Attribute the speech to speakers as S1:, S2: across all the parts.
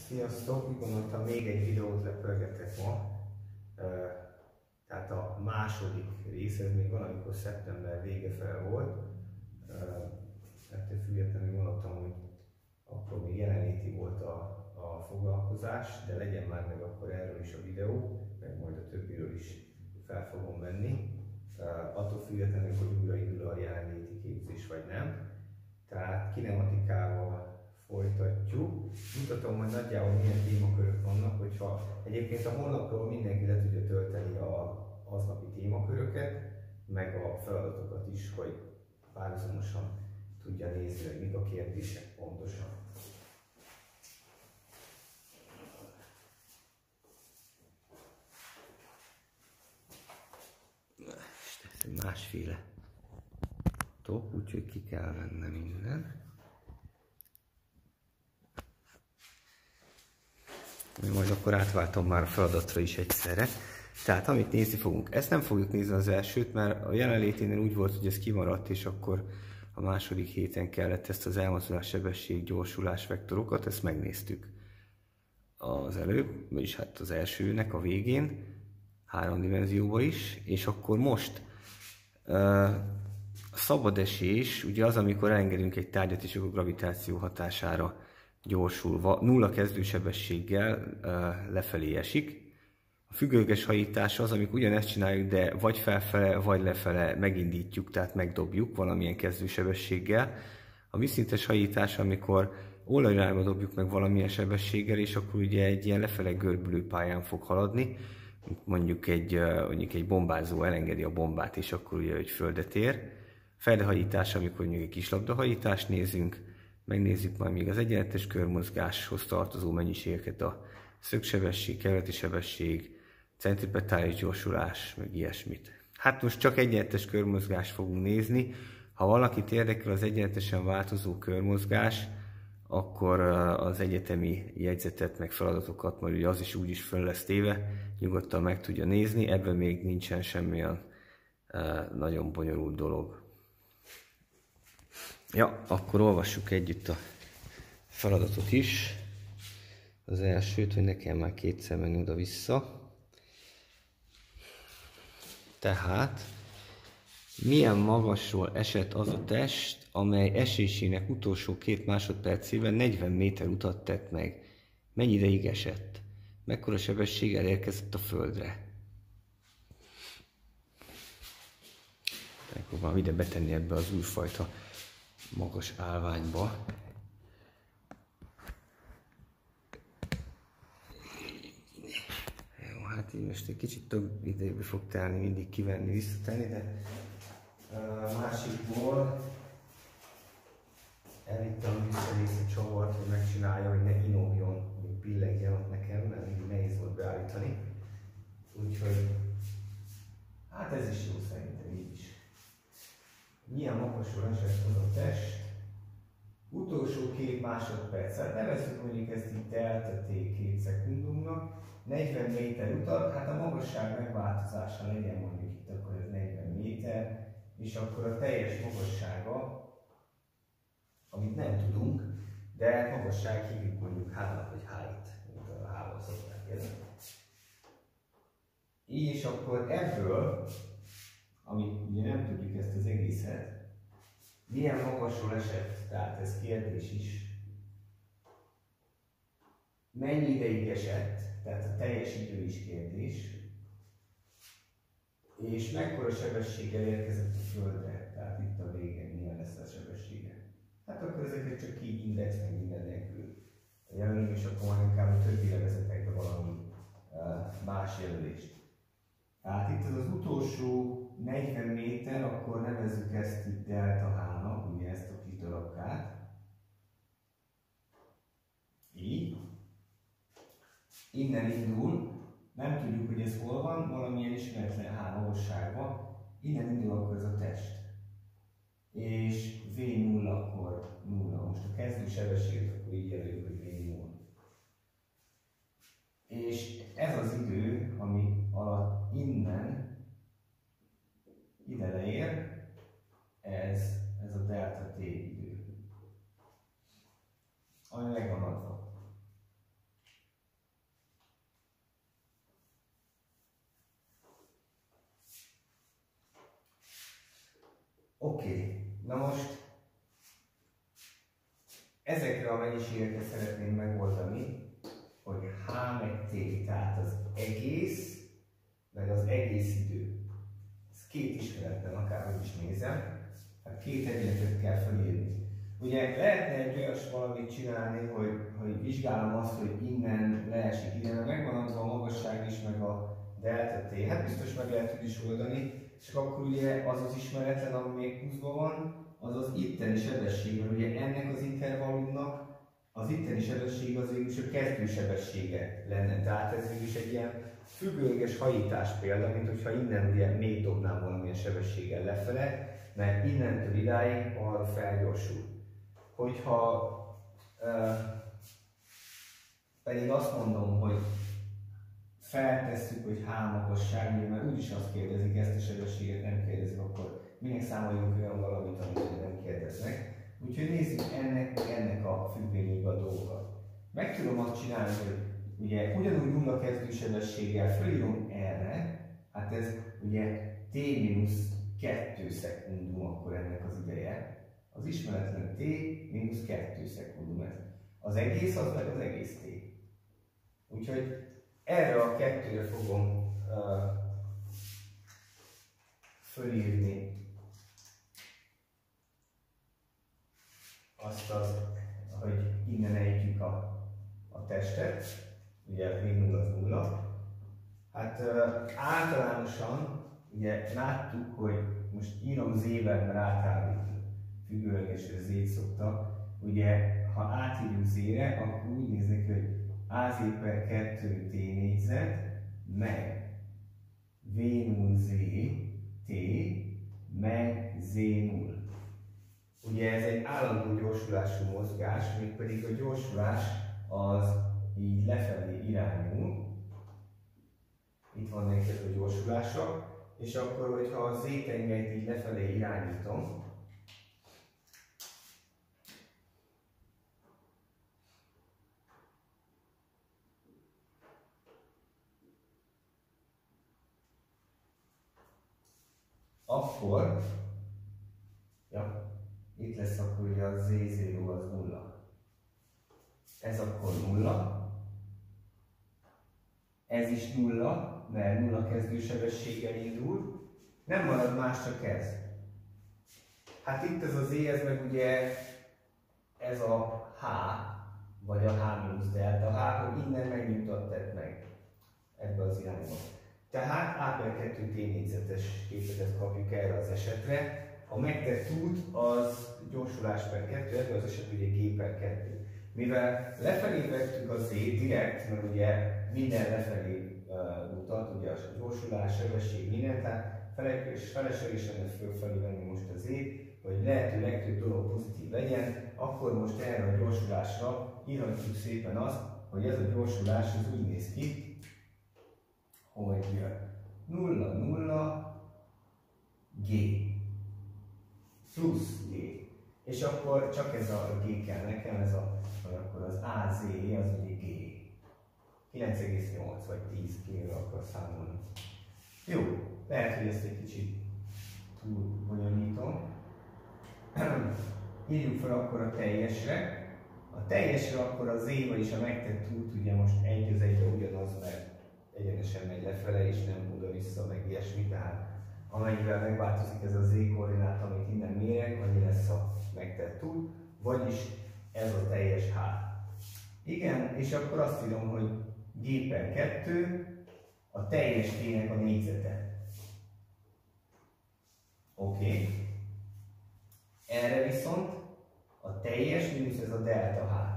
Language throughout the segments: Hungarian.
S1: Sziasztok! Úgy gondoltam, még egy videót lepörgetek ma. Tehát a második rész, ez még valamikor szeptember vége fel volt. Ettől függetlenül gondoltam, hogy akkor még jelenléti volt a foglalkozás, de legyen már meg akkor erről is a videó, meg majd a többiről is fel fogom venni. Attól függetlenül, hogy újraindul a jelenléti képzés vagy nem. Tehát kinematikával folytatjuk. Mutatom majd nagyjából milyen témakörök vannak, hogyha egyébként a honlapról mindenki le tudja tölteni az aznapi témaköröket, meg a feladatokat is, hogy párhuzamosan tudja nézni, hogy mik a kérdések pontosan. Ez másféle top, úgyhogy ki kell vennem minden. Majd akkor átváltom már a feladatra is egyszerre. Tehát amit nézni fogunk, ezt nem fogjuk nézni az elsőt, mert a jelenléténél úgy volt, hogy ez kimaradt, és akkor a második héten kellett ezt az elmozdulás, sebesség, gyorsulás vektorokat, ezt megnéztük az előbb, vagyis hát az elsőnek a végén, 3 dimenzióban is, és akkor most a szabad esés, ugye az, amikor elengedünk egy tárgyat, és akkor gravitáció hatására gyorsulva, nulla kezdősebességgel lefelé esik. A függőleges hajítás az, amikor ugyanezt csináljuk, de vagy felfele, vagy lefele megindítjuk, tehát megdobjuk valamilyen kezdősebességgel. A vízszintes hajítás, amikor oldalirányba dobjuk meg valamilyen sebességgel, és akkor ugye egy ilyen lefele görbülő pályán fog haladni. Mondjuk egy bombázó elengedi a bombát, és akkor ugye hogy földet ér. Feldehajítás, amikor mondjuk egy kis labdahajítást nézünk. Megnézzük majd még az egyenletes körmozgáshoz tartozó mennyiségeket, a szögsebesség, kerületi sebesség, centripetális gyorsulás, meg ilyesmit. Hát most csak egyenletes körmozgást fogunk nézni. Ha valakit érdekel az egyenletesen változó körmozgás, akkor az egyetemi jegyzetet, meg feladatokat, majd ugye az is úgyis föl lesz téve, nyugodtan meg tudja nézni. Ebben még nincsen semmilyen nagyon bonyolult dolog. Ja, akkor olvassuk együtt a feladatot is. Az elsőt, hogy ne kell már kétszer menni oda-vissza. Tehát, milyen magasról esett az a test, amely esésének utolsó 2 másodpercében 40 méter utat tett meg? Mennyi ideig esett? Mekkora sebességgel érkezett a Földre? Megpróbálom ide betenni ebbe az újfajta magas állványba. Jó, hát így most egy kicsit több idejébe fog telni, mindig kivenni, visszatenni, de másikból elvittem vissza a csavart, hogy megcsinálja, hogy ne inogjon, hogy billegjen ott nekem, mert mindig nehéz volt beállítani. Úgyhogy, hát ez is jó szerintem, így is. Milyen magasról esett az a test? Utolsó 2 másodperc. Hát nevezzük mondjuk ezt itt delta t 2 szekundumnak. 40 méter utat, hát a magasság megváltozása legyen mondjuk itt akkor ez 40 méter, és akkor a teljes magassága, amit nem tudunk, de magasság hívjuk mondjuk h-nak vagy h-it, mint a h-val szokták érni. És akkor ebből, amit ugye nem tudjuk ezt az egészet, milyen magasról esett, tehát ez kérdés is. Mennyi ideig esett, tehát a teljes idő is kérdés. És mekkora sebességgel érkezett a Földre, tehát itt a végén milyen lesz a sebessége. Hát akkor ezeket csak így index meg minden nélkül jelölünk, és akkor majd inkább a többire vezetek be valami más jelölést. Tehát itt az utolsó 40 méter, akkor nevezzük ezt itt delta h-nak, ugye ezt a kis darabkát. Így. Innen indul, nem tudjuk, hogy ez hol van, valamilyen ismeretlen h magasságban. Innen indul akkor ez a test. És v0 akkor 0. Most a kezdő sebességet akkor így jelöljük, hogy v0. És ez az idő, ami alatt innen ide leér, ez a delta t idő, ami meg van adva. Oké. Na most ezekre a mennyiségeket szeretném megoldani, hogy h meg t, tehát az egész, meg az egész idő. Ez két ismeretlen, akárhogy is nézem. Hát két egyenletet kell felírni. Ugye lehetne egy olyas valamit csinálni, hogy vizsgálom azt, hogy innen leesik ide, megvan adva a magasság is, meg a delta t. Hát biztos meg lehet is oldani, és akkor ugye az az ismeretlen, ami még pluszban van, az az itteni sebesség, mert ugye ennek az intervallumnak az itteni sebesség az végülis a kezdősebessége lenne. Tehát ez végülis egy ilyen függőleges hajítás példa, mint hogyha innen ugye még dobnám valamilyen sebességgel lefele, mert innentől idáig arra felgyorsul. Hogyha pedig azt mondom, hogy feltesszük, hogy h magasság, mert úgyis azt kérdezik, ezt a sebességet nem kérdezik, akkor minek számoljunk olyan valamit, amit nem kérdeznek. Úgyhogy nézzük ennek a függvényébe a dolgokat. Meg tudom azt csinálni, hogy ugye ugyanúgy nulla kezdősebességgel felírom erre, hát ez ugye t-2 szekundum akkor ennek az ideje. Az ismeretlen t-2 szekundum ez. Az egész az meg az egész t. Úgyhogy erre a kettőre fogom fölírni azt az, hogy innen ejtjük a testet, ugye v0 az 0. Hát általánosan ugye láttuk, hogy most írom z-vel, mert általában függőlegesre z-t szokta. Ugye ha átírjuk z-re, akkor úgy néz neki, hogy az per 2 t négyzet, meg v0 z t, meg z0. Ugye ez egy állandó gyorsulású mozgás, mégpedig a gyorsulás az így lefelé irányul. Itt van neked a gyorsulása, és akkor, hogyha a z-tengelyt így lefelé irányítom, akkor, ja, itt lesz akkor ugye a z0 az 0. Ez akkor 0. Ez is 0, mert 0 kezdősebességgel indul. Nem marad más, csak ez. Hát itt ez a z, ez meg ugye ez a h, vagy a h- delta h, hogy innen megnyugtattad meg ebbe az irányba. Tehát a per 2 t négyzetes képletet kapjuk erre az esetre. A megtett út az gyorsulás per 2, ebben az esetben ugye g per 2. Mivel lefelé vettük a z direkt, mert ugye minden lefelé mutat, ugye a gyorsulás, sebesség, minden, tehát feleslegesen lenne fölfelé venni most a z, hogy lehető legtöbb dolog pozitív legyen, akkor most erre a gyorsulásra írhatjuk szépen azt, hogy ez a gyorsulás az úgy néz ki, hogy 0, 0, g plusz g. És akkor csak ez a g kell nekem, ez a, vagy akkor az az az ugye g. 9,8 vagy 10 g-ről akar számolni. Jó, lehet, hogy ezt egy kicsit túl bonyolítom. Írjuk fel akkor a teljesre. A teljesre akkor a z, vagyis a megtett út ugye most egy az egyre ugyanaz, mert egyenesen megy lefele és nem oda-vissza, meg ilyesmi, tehát amennyivel megváltozik ez a z koordinát, amit innen mérek, annyi lesz a megtett út, vagyis ez a teljes h. Igen, és akkor azt írom, hogy g per 2 a teljes t-nek a négyzete. Oké. Erre viszont a teljes mínusz ez a delta h.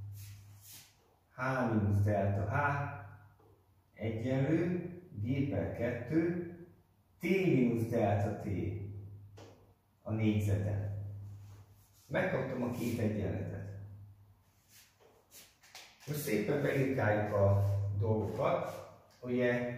S1: h mínusz delta h egyenlő g per 2 t mínusz delta t a négyzeten. Megkaptam a két egyenletet. Most szépen beírkáljuk a dolgokat. Ugye,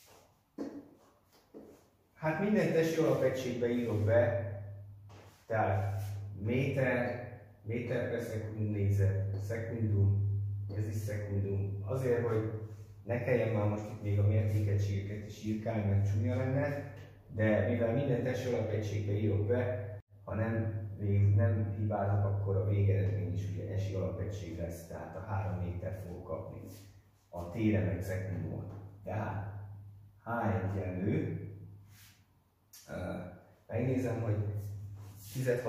S1: hát minden testi alapegységbe írok be, tehát méter per szekundum négyzet, szekundum, ez is szekundum. Azért, hogy ne kelljen már most itt még a mértékegységeket is írkálni, mert csúnya lenne, de mivel minden testi alapegységbe írok be, ha nem hibázok, akkor a végeredmény is ugye esi alapegység lesz, tehát a 3 méter fogok kapni. A T-re meg szekundumot. Tehát H egyenlő, megnézem, hogy 10-et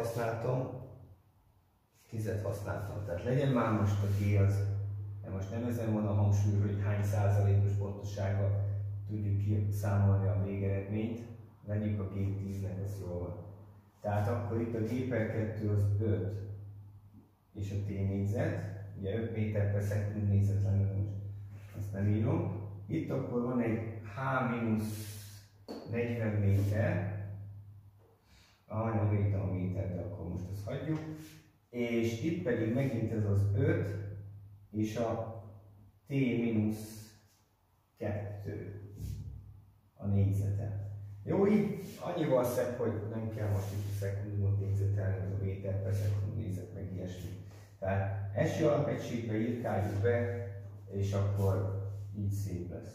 S1: használtam, tehát legyen már most a G az, de most nem ezen van a hangsúly, hogy hány százalékos pontosággal tudjuk kiszámolni a végeredményt, vegyük a G10-nek, ez jól van. Tehát akkor itt a G/2 az 5 és a T négyzet, ugye 5 méter per szekund négyzet lenne, most ezt nem írom. Itt akkor van egy H-40 méter, nem írtam a méter, de akkor most ezt hagyjuk. És itt pedig megint ez az 5 és a T-2 a négyzete. Jó, így annyival szebb, hogy nem kell most itt a szekundumot négyzetelni, az a méter per szekund négyzet, meg ilyesmi. Tehát esi alapegységbe írkáljuk be, és akkor így szép lesz.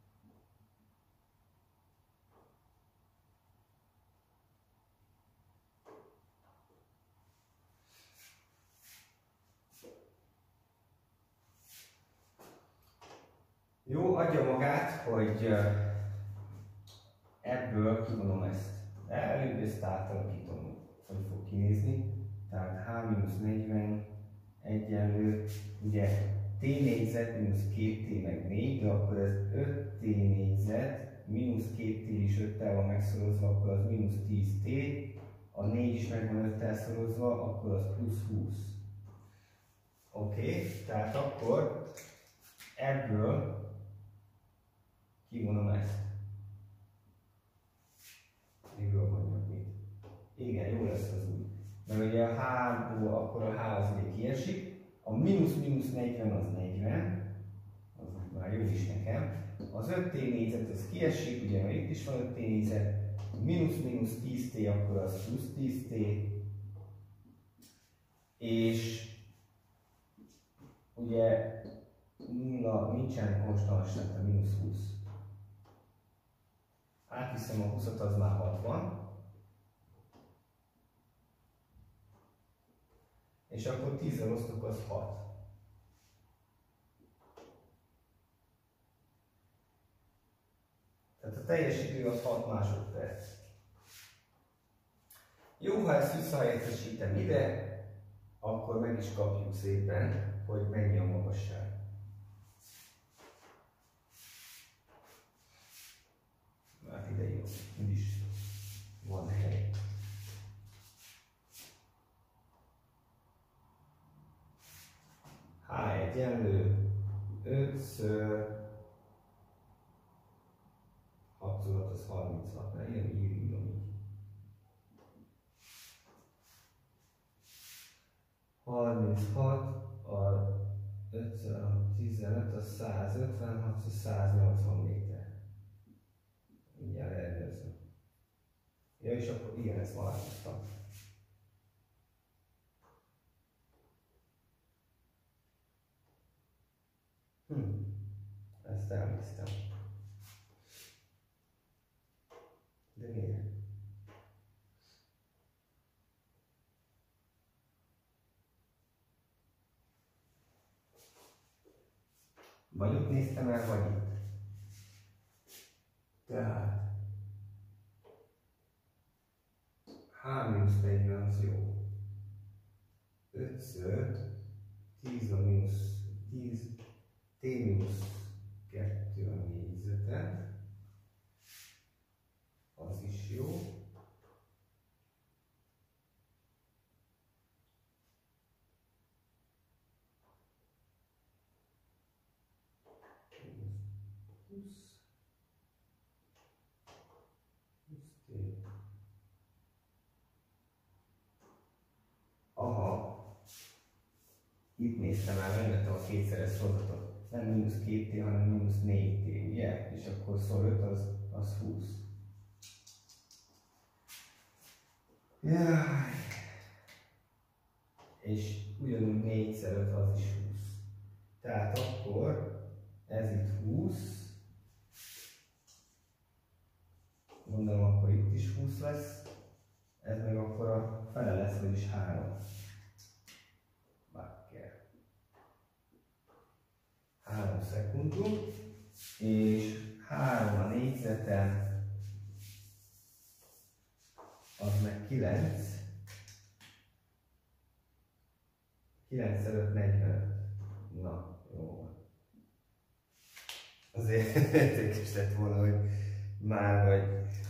S1: Jó, adja magát, hogy ebből kivonom ezt. Előbb ezt átalakítom, hogy fog kinézni. Tehát H-40 egyenlő, ugye T négyzet mínusz 2T meg 4, de akkor ez 5T négyzet, mínusz 2T is 5-tel van megszorozva, akkor az mínusz 10T, a 4 is meg van 5-tel szorozva, akkor az plusz 20. Oké, tehát akkor ebből kivonom ezt. Miből mondjuk mit? Igen, jó lesz az úgy. Mert ugye a H-ból akkor a H az ugye kiesik, a mínusz 40 az 40, az már jó is nekem. Az 5T négyzet az kiesik, ugye mert itt is van 5T négyzet, mínusz 10T akkor az plusz 10T, és ugye nulla nincsen konstans, tehát a mínusz 20. Átviszem a 20-at, az már 60. És akkor 10-zel osztok, az 6. Tehát a teljes idő az 6 másodperc. Jó, ha ezt visszahelyettesítem ide, akkor meg is kapjuk szépen, hogy mennyi a magasság. Hát ide jó, úgyis van hely. H egyenlő 5-ször 6 az 36, mert én írom így. 36, a 5-ször 15, az 156, az 180 méter. Mindjárt elnézem. Ja, és akkor igen, ezt változtam. Ezt elnéztem. De miért? Vagy ott néztem el, vagy itt. Tehát H-40 az jó. 5-ször 10 a mínusz 10, T-2 a négyzete. Az is jó. Aha, itt néztem el, megvettem a kétszeres szorozatot. Nem mínusz 2T, hanem mínusz 4T, ugye? És akkor szor 5 az 20. Jaj. És ugyanúgy 4x5 az is 20. Tehát akkor ez itt 20. Gondolom akkor itt is 20 lesz. Ez meg akkor a fele lesz, vagyis 3 bakker. 3 szekundum, és 3 a négyzeten, az meg 9. 9 előtt 45. Na, jó. Azért értékes lett volna, hogy már vagy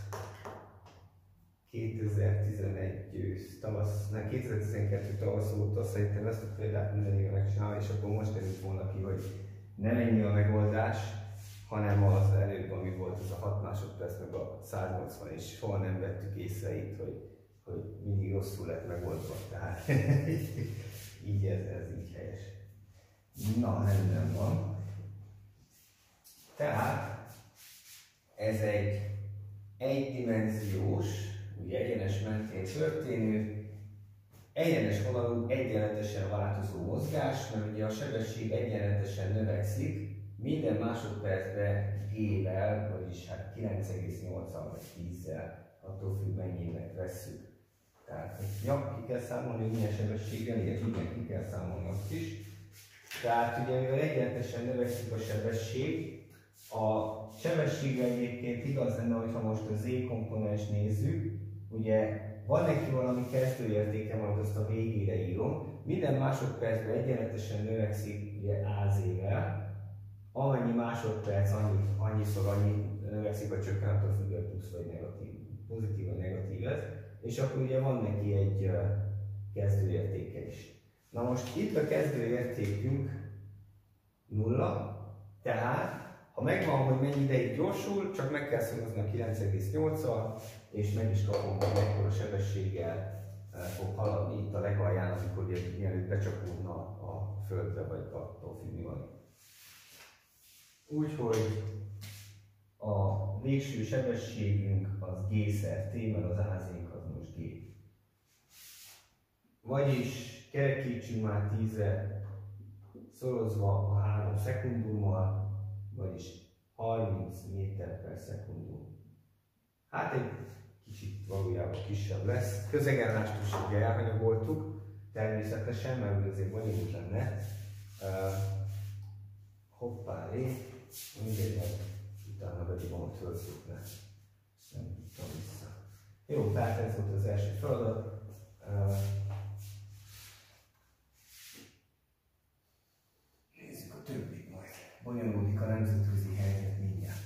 S1: 2011 ősz, tavasz, nem 2012 tavasz óta szerintem ezt a példát minden éve megcsinálni, és akkor most derült volna ki, hogy nem ennyi a megoldás, hanem az előbb, ami volt, az a 6 másodperc, meg a 180, és soha nem vettük észre itt, hogy mindig rosszul lett megoldva, tehát így ez így helyes. Na, rendben van. Tehát ez egy egydimenziós, ugye egyenes mentén történő, egyenes vonalú, egyenletesen változó mozgás, mert ugye a sebesség egyenletesen növekszik, minden másodpercben g-vel, vagyis hát 9,8-al vagy 10-zel, attól függ mennyinek vesszük. Tehát ki kell számolni, hogy milyen sebességgel, igen, ki kell számolni azt is. Tehát ugye mivel egyenletesen növekszik a sebesség, a sebességgel egyébként igaz lenne, hogyha most a z komponens nézzük, ugye van neki valami kezdőértéke, majd azt a végére írom. Minden másodpercben egyenletesen növekszik ugye az-vel, amennyi másodperc, annyiszor növekszik a csökken, attól függ, hogy plusz vagy negatív, pozitív vagy negatív ez, és akkor ugye van neki egy kezdőértéke is. Na most itt a kezdőértékünk 0, tehát ha megvan, hogy mennyi ideig gyorsul, csak meg kell szorozni a 9,8-al, és meg is kapom, hogy mekkora sebességgel fog haladni itt a legalján, amikor mielőtt becsapódna a földre, vagy attól függ, mi van. Úgyhogy a végső sebességünk az g-szer t, mert az az-ink az most g. Vagyis kerekítsünk már 10-re szorozva a 3 szekundummal, vagyis 30 méter per szekundum. Hát egy kicsit valójában kisebb lesz. Közegállást is ugye elhanyagoltuk, természetesen, mert azért bonyolult lenne. Hoppáré, mindegy, meg utána bedobom a töltőt, mert nem tudtam vissza. Jó, tehát ez volt az első feladat. Nézzük a többit majd. Bonyolódik a nemzetközi helyzet mindjárt.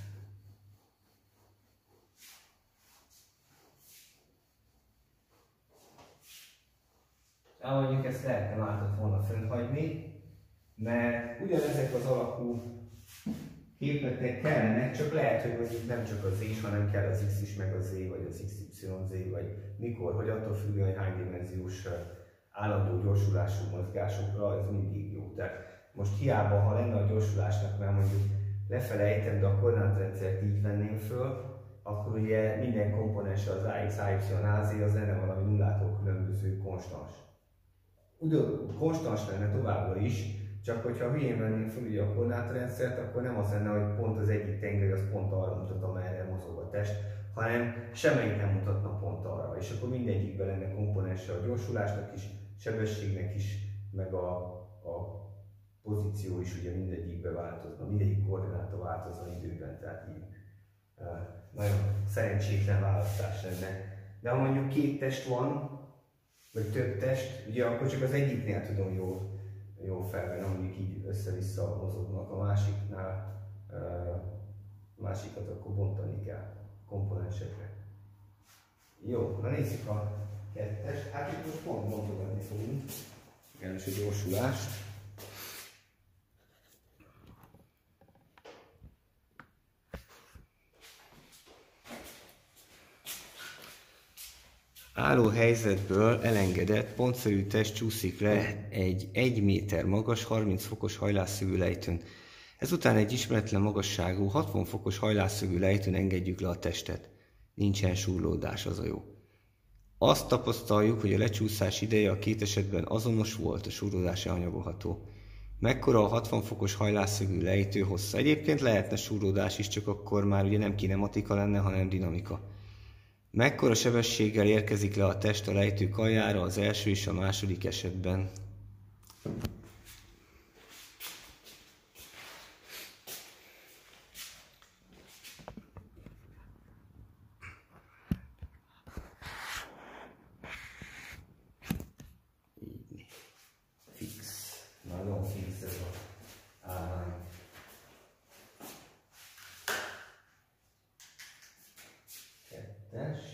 S1: Mondjuk ezt lehetne mártott volna fönthagyni, mert ugyanezek az alakú képletek kellenek, csak lehet, hogy mondjuk nem csak az z, hanem kell az x is, meg az z, vagy az xyz, vagy mikor, hogy attól függően, hogy hány dimenziós állandó gyorsulású mozgásokra, ez mindig jó. Tehát most hiába, ha lenne a gyorsulásnak, mert mondjuk lefele ejtem, de a koordinátrendszert így venném föl, akkor ugye minden komponense az ax, ay, az az lenne valami nullától különböző konstans. Ugyan konstans lenne továbbra is, csak hogyha hülyén venném föl ugye a koordinátrendszert, akkor nem az lenne, hogy pont az egyik tengely az pont arra mutat, amerre mozog a test, hanem semmelyik nem mutatna pont arra. És akkor mindegyikben lenne komponense a gyorsulásnak is, sebességnek is, meg a pozíció is ugye mindegyikbe változna, mindegyik koordináta változna időben, tehát így nagyon szerencsétlen választás lenne. De ha mondjuk két test van, vagy több test, ugye akkor csak az egyiknél tudom jól felvenni, amíg így össze-vissza mozognak, a másiknál, másikat akkor bontani kell komponensekre. Jó, na nézzük a kettest. Hát itt most pont bontogatni fogunk. Először a gyorsulást. Álló helyzetből elengedett, pontszerű test csúszik le egy 1 méter magas, 30 fokos hajlásszögű lejtőn. Ezután egy ismeretlen magasságú, 60 fokos hajlásszögű lejtőn engedjük le a testet. Nincsen súrlódás, az a jó. Azt tapasztaljuk, hogy a lecsúszás ideje a két esetben azonos volt, a súrlódás elhanyagolható. Mekkora a 60 fokos hajlásszögű lejtő hossza? Egyébként lehetne súrlódás is, csak akkor már ugye nem kinematika lenne, hanem dinamika. Mekkora sebességgel érkezik le a test a lejtő aljára az első és a második esetben? Fix. Nagyon fix ez a állány. Kettes.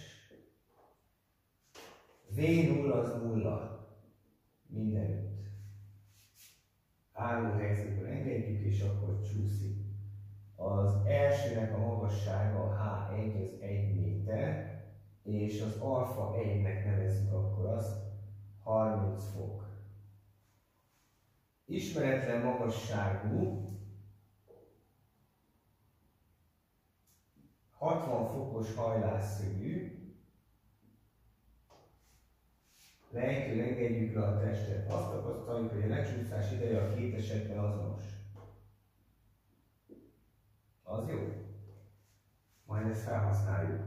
S1: V0 az 0. Mindenütt. Álló helyzetben engedjük, és akkor csúszik. Az elsőnek a magassága H1 az 1 méter, és az alfa 1-nek nevezzük akkor azt 30 fok. Ismeretlen magasságú 60 fokos hajlásszögű lejtőn engedjük le a testet. Azt tapasztaljuk, hogy a lecsúszás ideje a két esetben azonos. Az jó. Majd ezt felhasználjuk.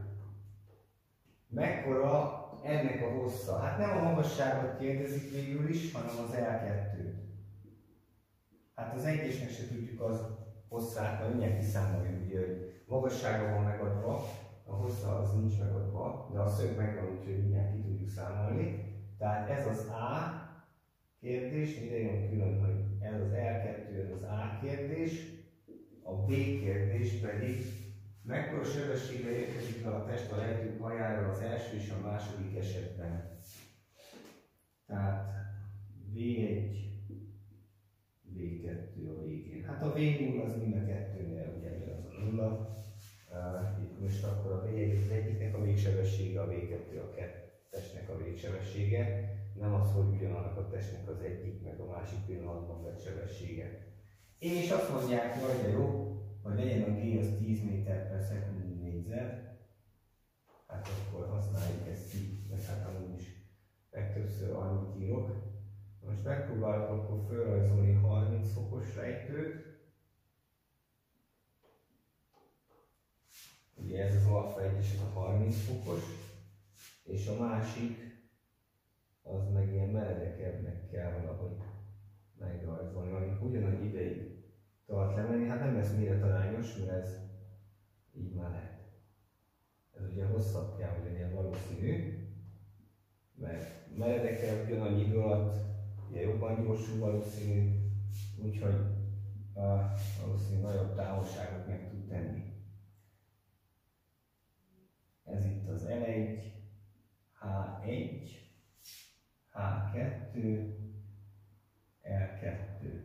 S1: Mekkora ennek a hossza? Hát nem a magasságot kérdezik végül is, hanem az L2-t. Hát az egyesnek se tudjuk az hosszát, mert mindjárt kiszámoljuk, ugye, hogy magassága van megadva, a hossza az nincs megadva, de a szög megvan, úgyhogy mindjárt ki tudjuk számolni. Tehát ez az A kérdés, ide jön külön, hogy ez az L2, ez az A kérdés, a B kérdés pedig mekkora sebességgel érkezik le a test a lejtő aljára az első és a második esetben. Tehát V1, V2 a végén. Hát a V0 az mind a kettőnél, ugye az a 0. Itt most akkor a V1 az egyiknek a végsebessége, a V2 a testnek a végsebessége. Nem az, hogy ugyanannak a testnek az egyik, meg a másik pillanatban vett sebessége. És azt mondják, hogy de jó, hogy legyen a G az 10 méter per szekund négyzet. Hát akkor használjuk ezt ki, meg hát amúgy is legtöbbször annyit írok. Most megpróbálok akkor felrajzolni 30 fokos lejtőt. Ugye ez az alfa 1 és ez a 30 fokos. És a másik az meg ilyen meredekebbnek kell valahogy megrajzolni, ami ugyanannyi ideig tart lemenni. Hát nem lesz méretarányos, mert ez így már lehet. Ez ugye hosszabb kell, hogy legyen valószínű, mert meredekebb ugyanannyi idő alatt ugye jobban gyorsul valószínű, úgyhogy valószínű nagyobb távolságot meg tud tenni. Ez itt az L1, H1, H2, L2.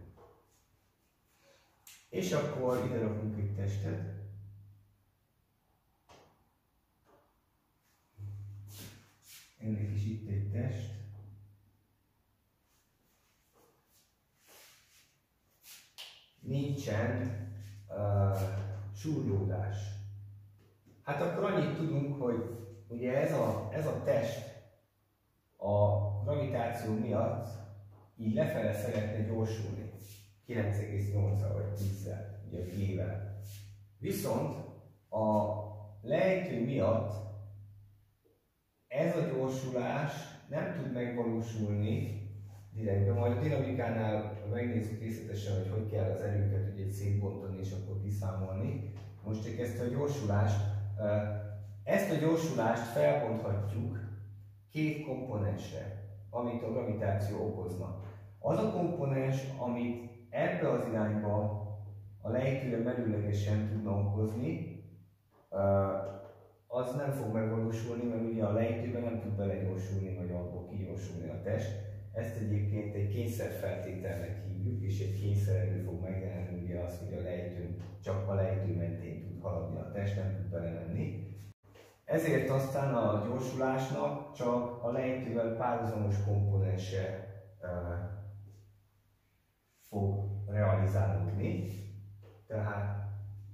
S1: És akkor ide rakunk egy testet. Ennek is itt egy test. Nincsen súrlódás. Hát akkor annyit tudunk, hogy ugye ez a test a gravitáció miatt így lefele szeretne gyorsulni. 9,8-al vagy 10-szel, ugye a G-vel. Viszont a lejtő miatt ez a gyorsulás nem tud megvalósulni direktben. Majd a dinamikánál megnézzük részletesen, hogy hogy kell az erőket ugye szétbontani és akkor kiszámolni. Most csak ezt a gyorsulást felbonthatjuk két komponensre, amit a gravitáció okozna. Az a komponens, amit ebbe az irányba a lejtőre merőlegesen tudna okozni, az nem fog megvalósulni, mert ugye a lejtőben nem tud belegyorsulni, vagy abból kigyorsulni a test. Ezt egyébként egy kényszerfeltételnek hívjuk, és egy kényszererő fog megjelenni ugye az, hogy a lejtőn, csak a lejtő mentén tud haladni a test, nem tud belemenni. Ezért aztán a gyorsulásnak csak a lejtővel párhuzamos komponense fog realizálódni. Tehát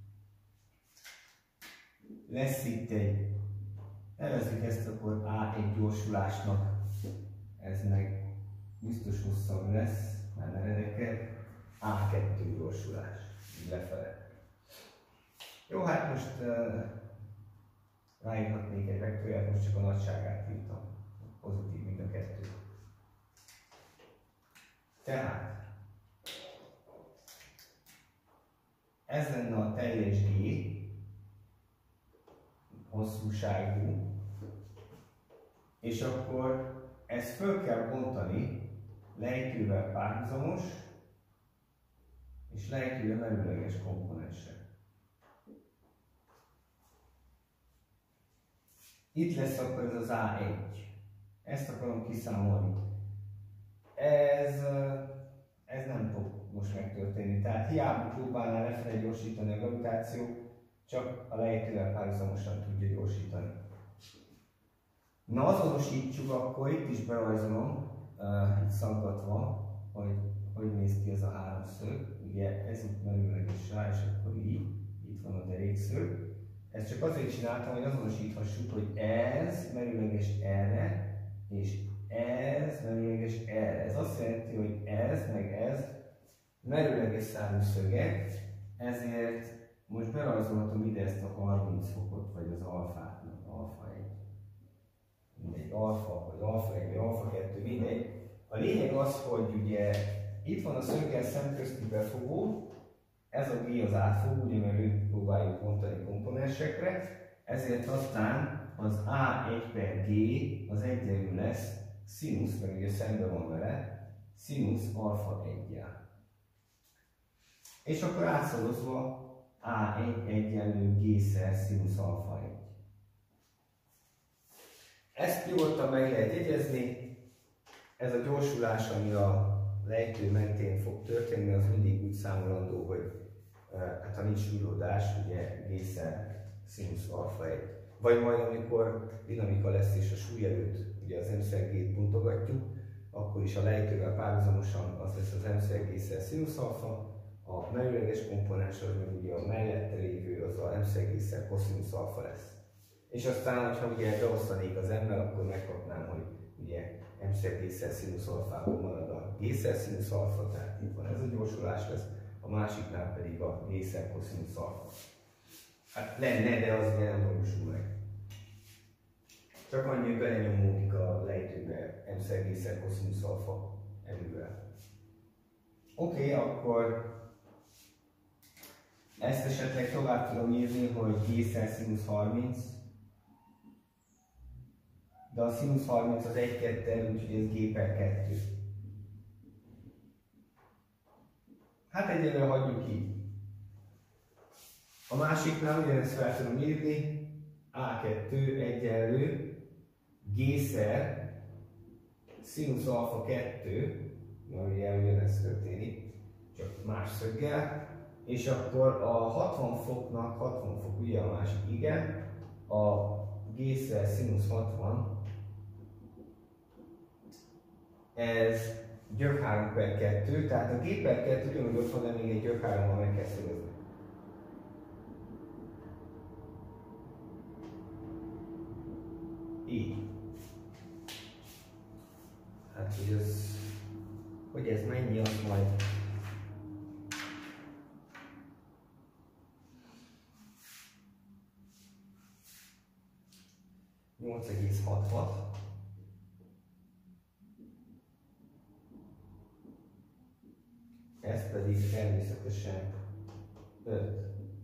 S1: lesz itt egy, nevezzük ezt akkor A1 gyorsulásnak, ez meg biztos hosszabb lesz, már meredekebb, A2 gyorsulás, így lefele. Jó, hát most ráírhatnék egy vektorját, most csak a nagyságát írtam. Pozitív mind a kettő. Tehát ez lenne a teljes G hosszúságú, és akkor ezt föl kell bontani lejtővel párhuzamos és lejtővel merőleges komponensre. Itt lesz akkor ez az A1. Ezt akarom kiszámolni. Ez nem fog most megtörténni. Tehát hiába próbálnál lefele gyorsítani a gravitáció, csak a lejtővel párhuzamosan tudja gyorsítani. Na, azonosítsuk akkor, itt is berajzolom, itt szaggatva, hogy néz ki ez a háromszög. Ugye ez itt merőleges rá, és akkor így, itt van a derékszög. Ezt csak azért csináltam, hogy azonosíthassuk, hogy ez merőleges erre, és ez merőleges erre. Ez azt jelenti, hogy ez meg ez merőleges szárú szögek, ezért most berajzolhatom ide ezt a 30 fokot, vagy az alfát, alfa 1. Mindegy, alfa, vagy alfa 1, vagy alfa 2, mindegy. A lényeg az, hogy ugye itt van a szöggel szemközti befogó, ez a G az átfogó, ugye mert őt próbáljuk bontani komponensekre, ezért aztán az A1 per G az egyenlő lesz színusz, mert ugye szembe van vele, színusz alfa 1-jel. És akkor átszorozva A1 egyenlő G-szer színusz alfa 1. Ezt nyugodtan meg lehet jegyezni, ez a gyorsulás, ami a lejtő mentén fog történni, az mindig úgy számolandó, hogy hát ha nincs súlyolódás, ugye G-szer színusz alfa 1. Vagy majd amikor dinamika lesz és a súly előtt ugye az m-szer G-t bontogatjuk, akkor is a lejtővel párhuzamosan az lesz az m-szer G-szer színusz alfa, a merőleges komponens az meg ugye a mellette lévő, az a m-szer G-szer koszínusz alfa lesz. És aztán, ha ugye beosztanék az m-mel, akkor megkapnám, hogy ugye m-szer G-szer színusz alfából marad a G-szer színusz alfa, tehát itt van ez a gyorsulás lesz, a másiknál pedig a G-szer koszínusz alfa. Hát lenne, de az ugye nem valósul meg. Csak annyi, hogy belenyomódik a lejtőbe m-szer G-szer koszínusz alfa erővel. Oké, akkor ezt esetleg tovább tudom írni, hogy G-szer színusz 30, de a színusz 30 az 1-2, úgyhogy ez G per 2. Hát egyelőre hagyjuk így. A másiknál ugyanezt fel tudom írni, A2 egyenlő G-szer színusz alfa 2, mert ugye ugyanezt történik, csak más szöggel, és akkor a 60 foknak, 60 fok ugye a másik, igen, a G-szer színusz 60, ez gyök 3 per 2, tehát a G per 2 ugyanúgy ott van, de még egy gyök 3-mal meg kell szorozni. Így. Hát, hogy ez mennyi, az majd (8,66). Ez pedig természetesen 5.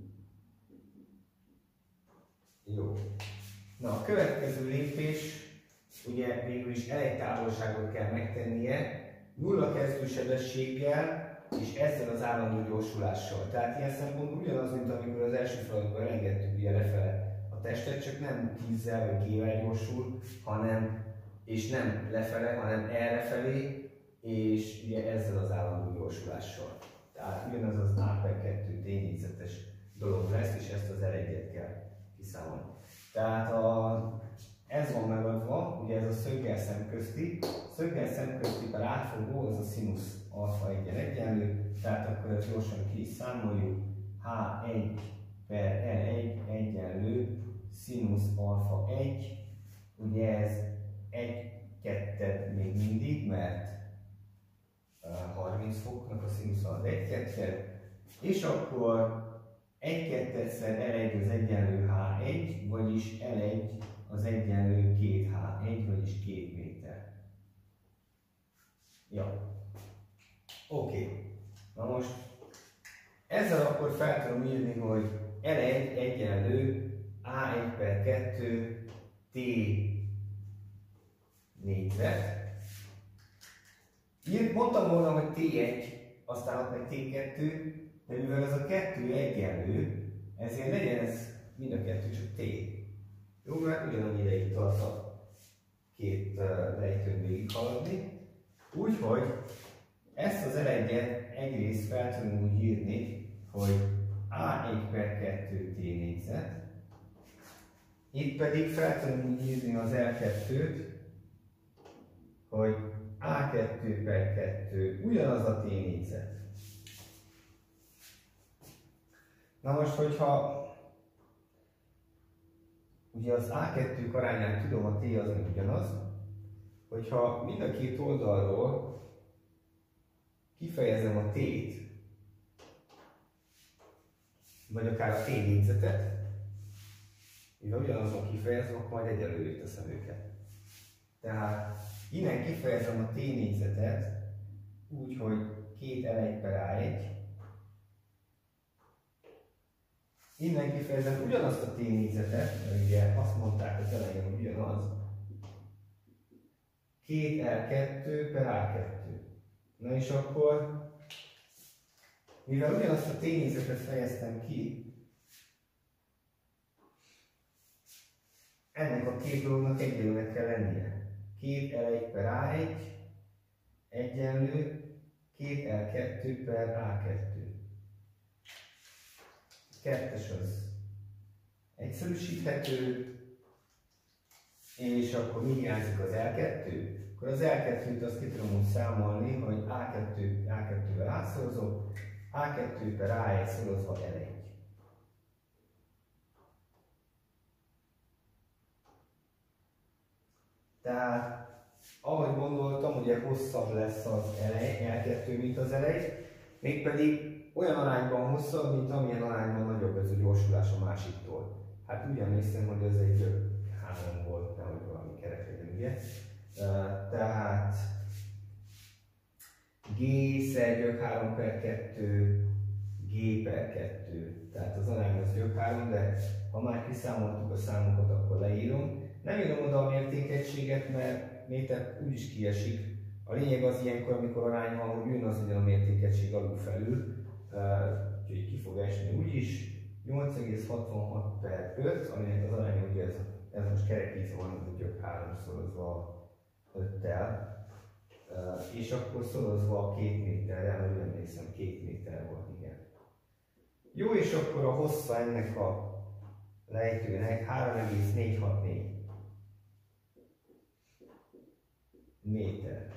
S1: Jó. Na, a következő lépés, ugye végül is elejtávolságot kell megtennie, nulla kezdősebességgel és ezzel az állandó gyorsulással. Tehát ilyen szempontból ugyanaz, mint amikor az első feladatban elengedtük ugye lefele a testet, csak nem 10-zel vagy G-vel gyorsul, és nem lefele, hanem errefelé, és ugye ezzel az állandó gyorsulással. Tehát ugyanaz az A per 2 tényegyzetes dolog lesz, és ezt az R1-et kell kiszámolni. Tehát ez van megadva, ugye ez a szöggel szemközti. Szöggel szemközti per átfogó, az a színusz alfa 1-en egyenlő, tehát akkor ezt gyorsan ki is számoljuk. H1 per R1 egyenlő színusz alfa 1, ugye ez 1-2 még mindig, mert 30 foknak a színusz az 1-2, és akkor 1/2-szer L1 az egyenlő H1, vagyis L1 az egyenlő 2H1, vagyis 2 méter. Ja. Oké. Na most ezzel akkor fel tudom írni, hogy L1 egyenlő A1/2 T négyzet. Mondtam volna, hogy T1, aztán ott meg T2, de mivel ez a 2 egyenlő, ezért legyen ez mind a kettő csak T. Jó, mert ugyanannyi ideig tart a két lejtőn végighaladni. Úgyhogy ezt az L1-et egyrészt fel tudom úgy írni, hogy A1/2 T négyzet. Itt pedig fel tudom úgy írni az L2-t, hogy A2/2 ugyanaz a T négyzet. Na most, hogyha ugye az A2 arányát tudom, a T az még ugyanaz, hogyha mind a két oldalról kifejezem a T-t, vagy akár a T négyzetet, mivel ugyanazon kifejezem, akkor majd egyelővé teszem őket. Tehát innen kifejezem a T négyzetet úgy, hogy 2L1/A1. Innen kifejezem ugyanazt a T négyzetet, mert ugye azt mondták az elején, hogy ugyanaz. 2L2/A2. Na és akkor, mivel ugyanazt a T négyzetet fejeztem ki, ennek a két dolognak egyenlőnek kell lennie. 2L1/A1 egyenlő 2L2/A2. Kettes az egyszerűsíthető, és akkor mi hiányzik az L2? Akkor az L2-t azt ki tudom úgy számolni, hogy A2-vel átszorozom, A2/A1 szorozva L1. Tehát, ahogy gondoltam, ugye hosszabb lesz az L2, mint az L1, mégpedig olyan arányban hosszabb, mint amilyen arányban nagyobb ez a gyorsulás a másiktól. Hát úgy emlékszem, hogy ez egy 3 volt, nehogy valami kerek legyen, ugye? Tehát G/3/2, G/2. Tehát az arány az gyök3, de ha már kiszámoltuk a számokat, akkor leírom. Nem írom oda a mértékegységet, mert méter úgyis kiesik. A lényeg az ilyenkor, amikor arány van, hogy jön az ugyan a mértékegység alul felül. Úgyhogy ki fog esni úgyis. 8,66/5, aminek az aránya ugye ez most kerekítve van, ez ugye 3 szorozva 5-tel. És akkor szorozva a 2 méterrel, úgy emlékszem 2 méter volt, igen. Jó, és akkor a hossza ennek a lejtőnek 3,464 méter.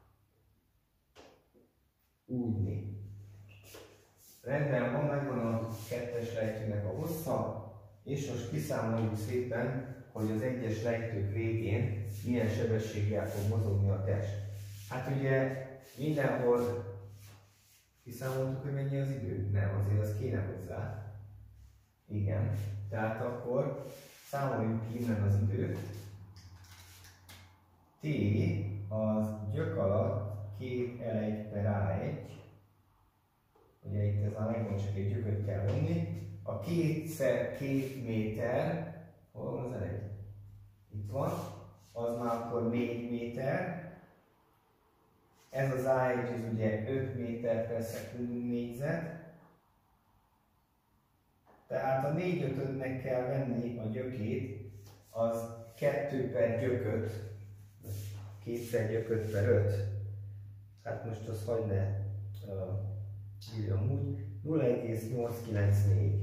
S1: Úgyni. Rendben van, megvan a kettes lejtőnek a hossza, és most kiszámoljuk szépen, hogy az egyes lejtők végén milyen sebességgel fog mozogni a test. Hát ugye mindenhol kiszámoltuk, hogy mennyi az idő? Nem, azért az kéne hozzá. Igen. Tehát akkor számoljuk ki innen az időt. T az gyök alatt 2L1/A1. Ugye itt ez már megmond, csak egy gyököt kell vonni. A 2x2 méter, hol van az L1? Itt van. Az már akkor 4 méter. Ez az A1 az ugye 5 méter/szekundum négyzet. Tehát a 4/5-nek kell venni a gyökét, az 2/gyököt, 2x/5/5. Hát most az hagyd ne írjam úgy, 0,894.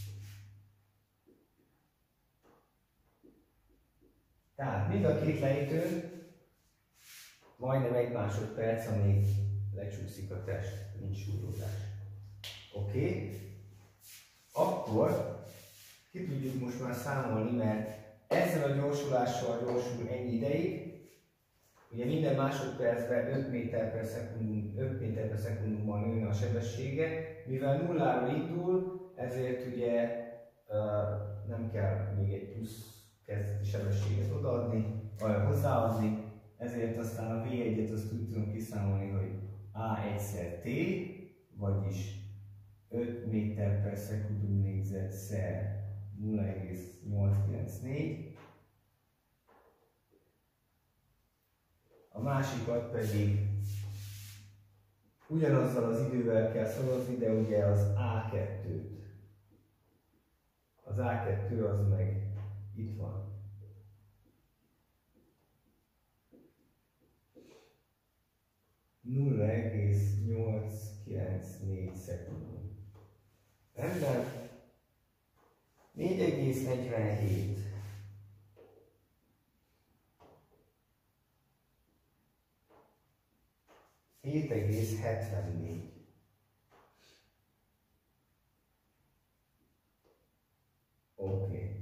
S1: Tehát mind a két lejtőn majdnem 1 másodperc, amíg lecsúszik a test, nincs súlyozás. Oké? Akkor ki tudjuk most már számolni, mert ezzel a gyorsulással gyorsul ennyi ideig. Ugye minden másodpercben 5 méter/szekundummal nőne a sebessége, mivel nulláról indul, ezért ugye nem kell még egy plusz kezdeti sebességet hozzáadni, ezért aztán a V1-et azt úgy tudom kiszámolni, hogy A1-szer T, vagyis 5 méter per szekundum négyzetszer 0,894. A másikat pedig ugyanazzal az idővel kell szorozni, de ugye az A2-t. Az A2 az meg itt van. 0,894 szekundum. Rendben. 4,47. 7,74. Oké.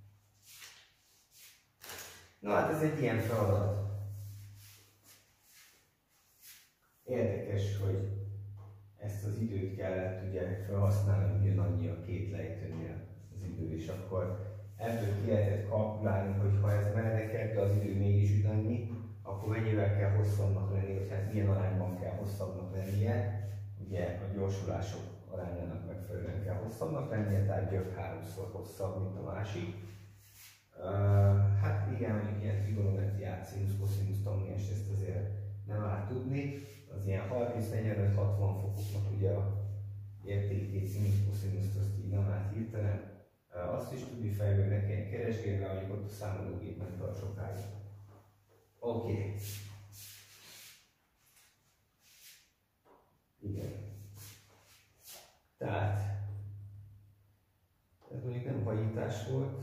S1: Na hát ez egy ilyen feladat. Érdekes, hogy ezt az időt kellett ugye felhasználni, ugyanannyi a két lejtőnél az idő, és akkor ebből ki lehetett kalkulálni, hogy ha ez meredekebb, de az idő mégis ugyanannyi, akkor mennyivel kell hosszabbnak lenni, hogy hát milyen arányban kell hosszabbnak lennie. Ugye a gyorsulások arányának megfelelően kell hosszabbnak lennie, tehát gök 3-szor hosszabb, mint a másik. Hát igen, mondjuk ilyen trigonometriát, színusz, koszinusz tanulni, és ezt azért nem áll tudni. Az ilyen 30-45-60 fokoknak ugye a értékét, színusz, koszínuszt, azt így nem áll hirtelen. Azt is tudni fejlődni, ne kelljen keresgélni, amikor ott a számológép nem tart sokáig. Oké. Igen. Tehát, ez mondjuk nem hajítás volt,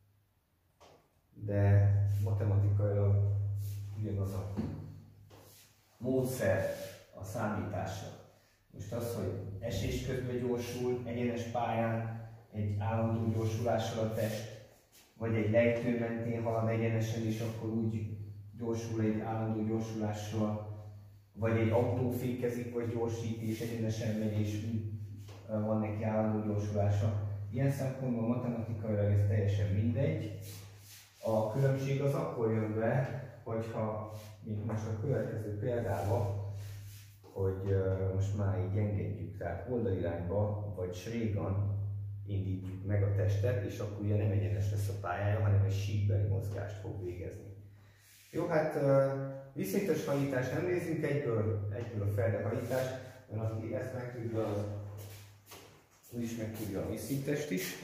S1: de matematikailag ugyanaz a módszer a számításra. Most az, hogy esés közben gyorsul, egyenes pályán, egy állandó gyorsulással a test, vagy egy lejtő mentén halad egyenesen, és akkor úgy gyorsul egy állandó gyorsulással, vagy egy autó fékezik, vagy gyorsít, és egyenesen megy, és van neki állandó gyorsulása. Ilyen szempontból matematikailag ez teljesen mindegy. A különbség az akkor jön be, hogyha, mint most a következő példában, hogy most már így engedjük, tehát oldalirányba, vagy srégan indítjuk meg a testet, és akkor ugye nem egyenes lesz a pályája, hanem egy síkbeli mozgást fog végezni. Jó, hát viszintes hajítást nem nézzünk egyből a feldehajítást, mert aki ezt megtudja, az úgyis megtudja a viszintest is.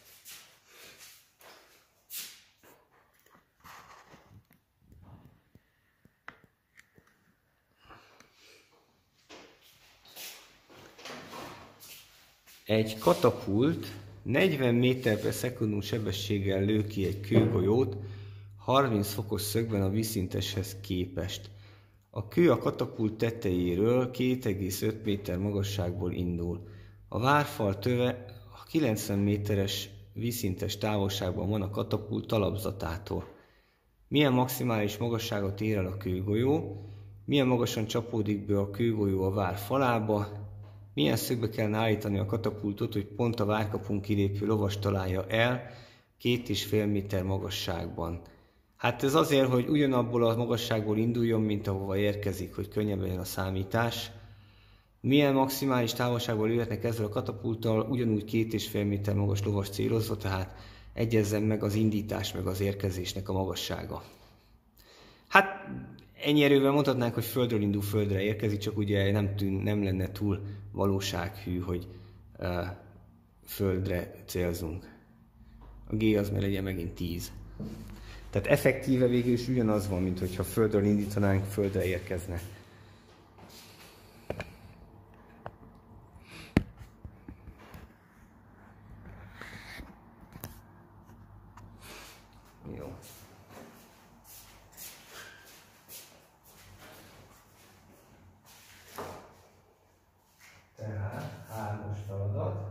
S1: Egy katapult 40 méter per szekundum sebességgel lő ki egy kőgolyót 30 fokos szögben a vízszinteshez képest. A kő a katapult tetejéről 2,5 méter magasságból indul. A várfal töve a 90 méteres vízszintes távolságban van a katapult talapzatától. Milyen maximális magasságot ér el a kőgolyó? Milyen magasan csapódik be a kőgolyó a vár falába? Milyen szögbe kellene állítani a katapultot, hogy pont a várkapun kilépő lovas találja el 2,5 méter magasságban? Hát ez azért, hogy ugyanabból a magasságból induljon, mint ahova érkezik, hogy könnyebb legyen a számítás. Milyen maximális távolságból jöhetnek ezzel a katapulttal, ugyanúgy 2,5 méter magas lovas célozva, tehát egyezzen meg az indítás meg az érkezésnek a magassága. Hát ennyi erővel mondhatnánk, hogy földről indul, földre érkezik, csak ugye nem lenne túl valósághű, hogy földre célzunk. A G az meg legyen megint 10. Tehát effektíve végül is ugyanaz van, mint hogyha földről indítanánk, földre érkezne. Jó. Tehát 3-as feladat.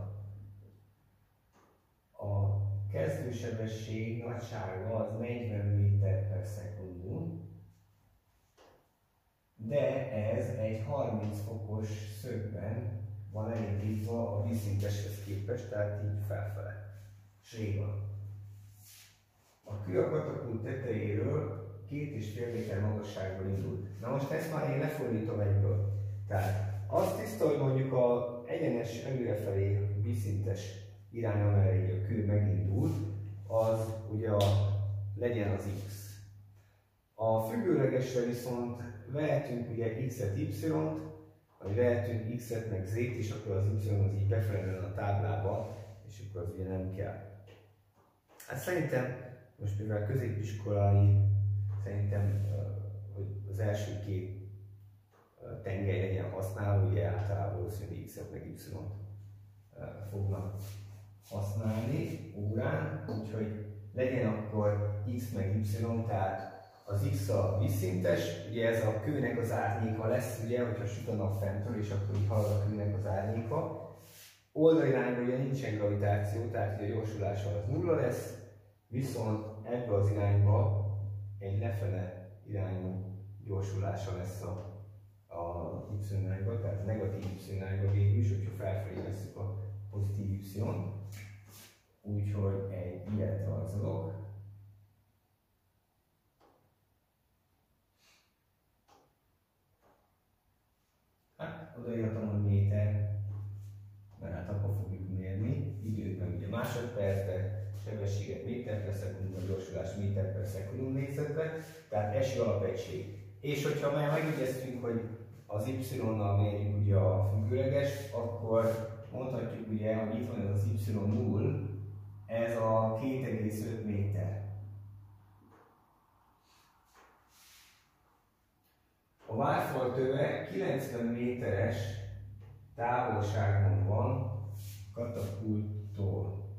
S1: A kezdősebesség nagysága az 40 méter per szekundum, de ez egy 30 fokos szögben van elindítva a vízszinteshez képest, tehát így felfele. S van. A kő a katapult tetejéről 2,5 méter magasságból indult. Na most ezt már én lefordítom egyből. Tehát az tiszta, hogy mondjuk a egyenes előrefelé vízszintes irány, amerre a kő megindult, az ugye legyen az x. A függőlegesre viszont vehetünk ugye x-et, y-t, vagy vehetünk x-et meg z-t, és akkor az y az így befelelően a táblába, és akkor az ugye nem kell. Hát szerintem, most mivel középiskolai, szerintem hogy az első két tengely legyen használva, ugye általában valószínűleg x-et meg y-t fognak használni órán, úgyhogy legyen akkor x meg y, tehát az x a vízszintes, ugye ez a kőnek az árnyéka lesz, ugye, hogyha süt a nap fentről, és akkor így halad a kőnek az árnyéka. Oldalirányban ugye nincsen gravitáció, tehát ugye a gyorsulása az nulla lesz, viszont ebbe az irányba egy lefele irányú gyorsulása lesz a y irányba, tehát a negatív y irányba végül is, hogyha felfelé veszük a pozitív y-t. Úgyhogy egy ilyet rajzolok. Hát odaírhatom, hogy méter, mert hát akkor fogjuk mérni. Időt meg ugye másodpercbe, sebességet méter per szekundum, gyorsulás méter per szekundum négyzetbe, tehát eső alapegység. És hogyha már megegyeztünk, hogy az y-nal mérjük ugye a függőlegest, akkor mondhatjuk ugye, hogy itt van ez az y0, ez a 2,5 méter. A várfaltöve 90 méteres távolságon van katapulttól.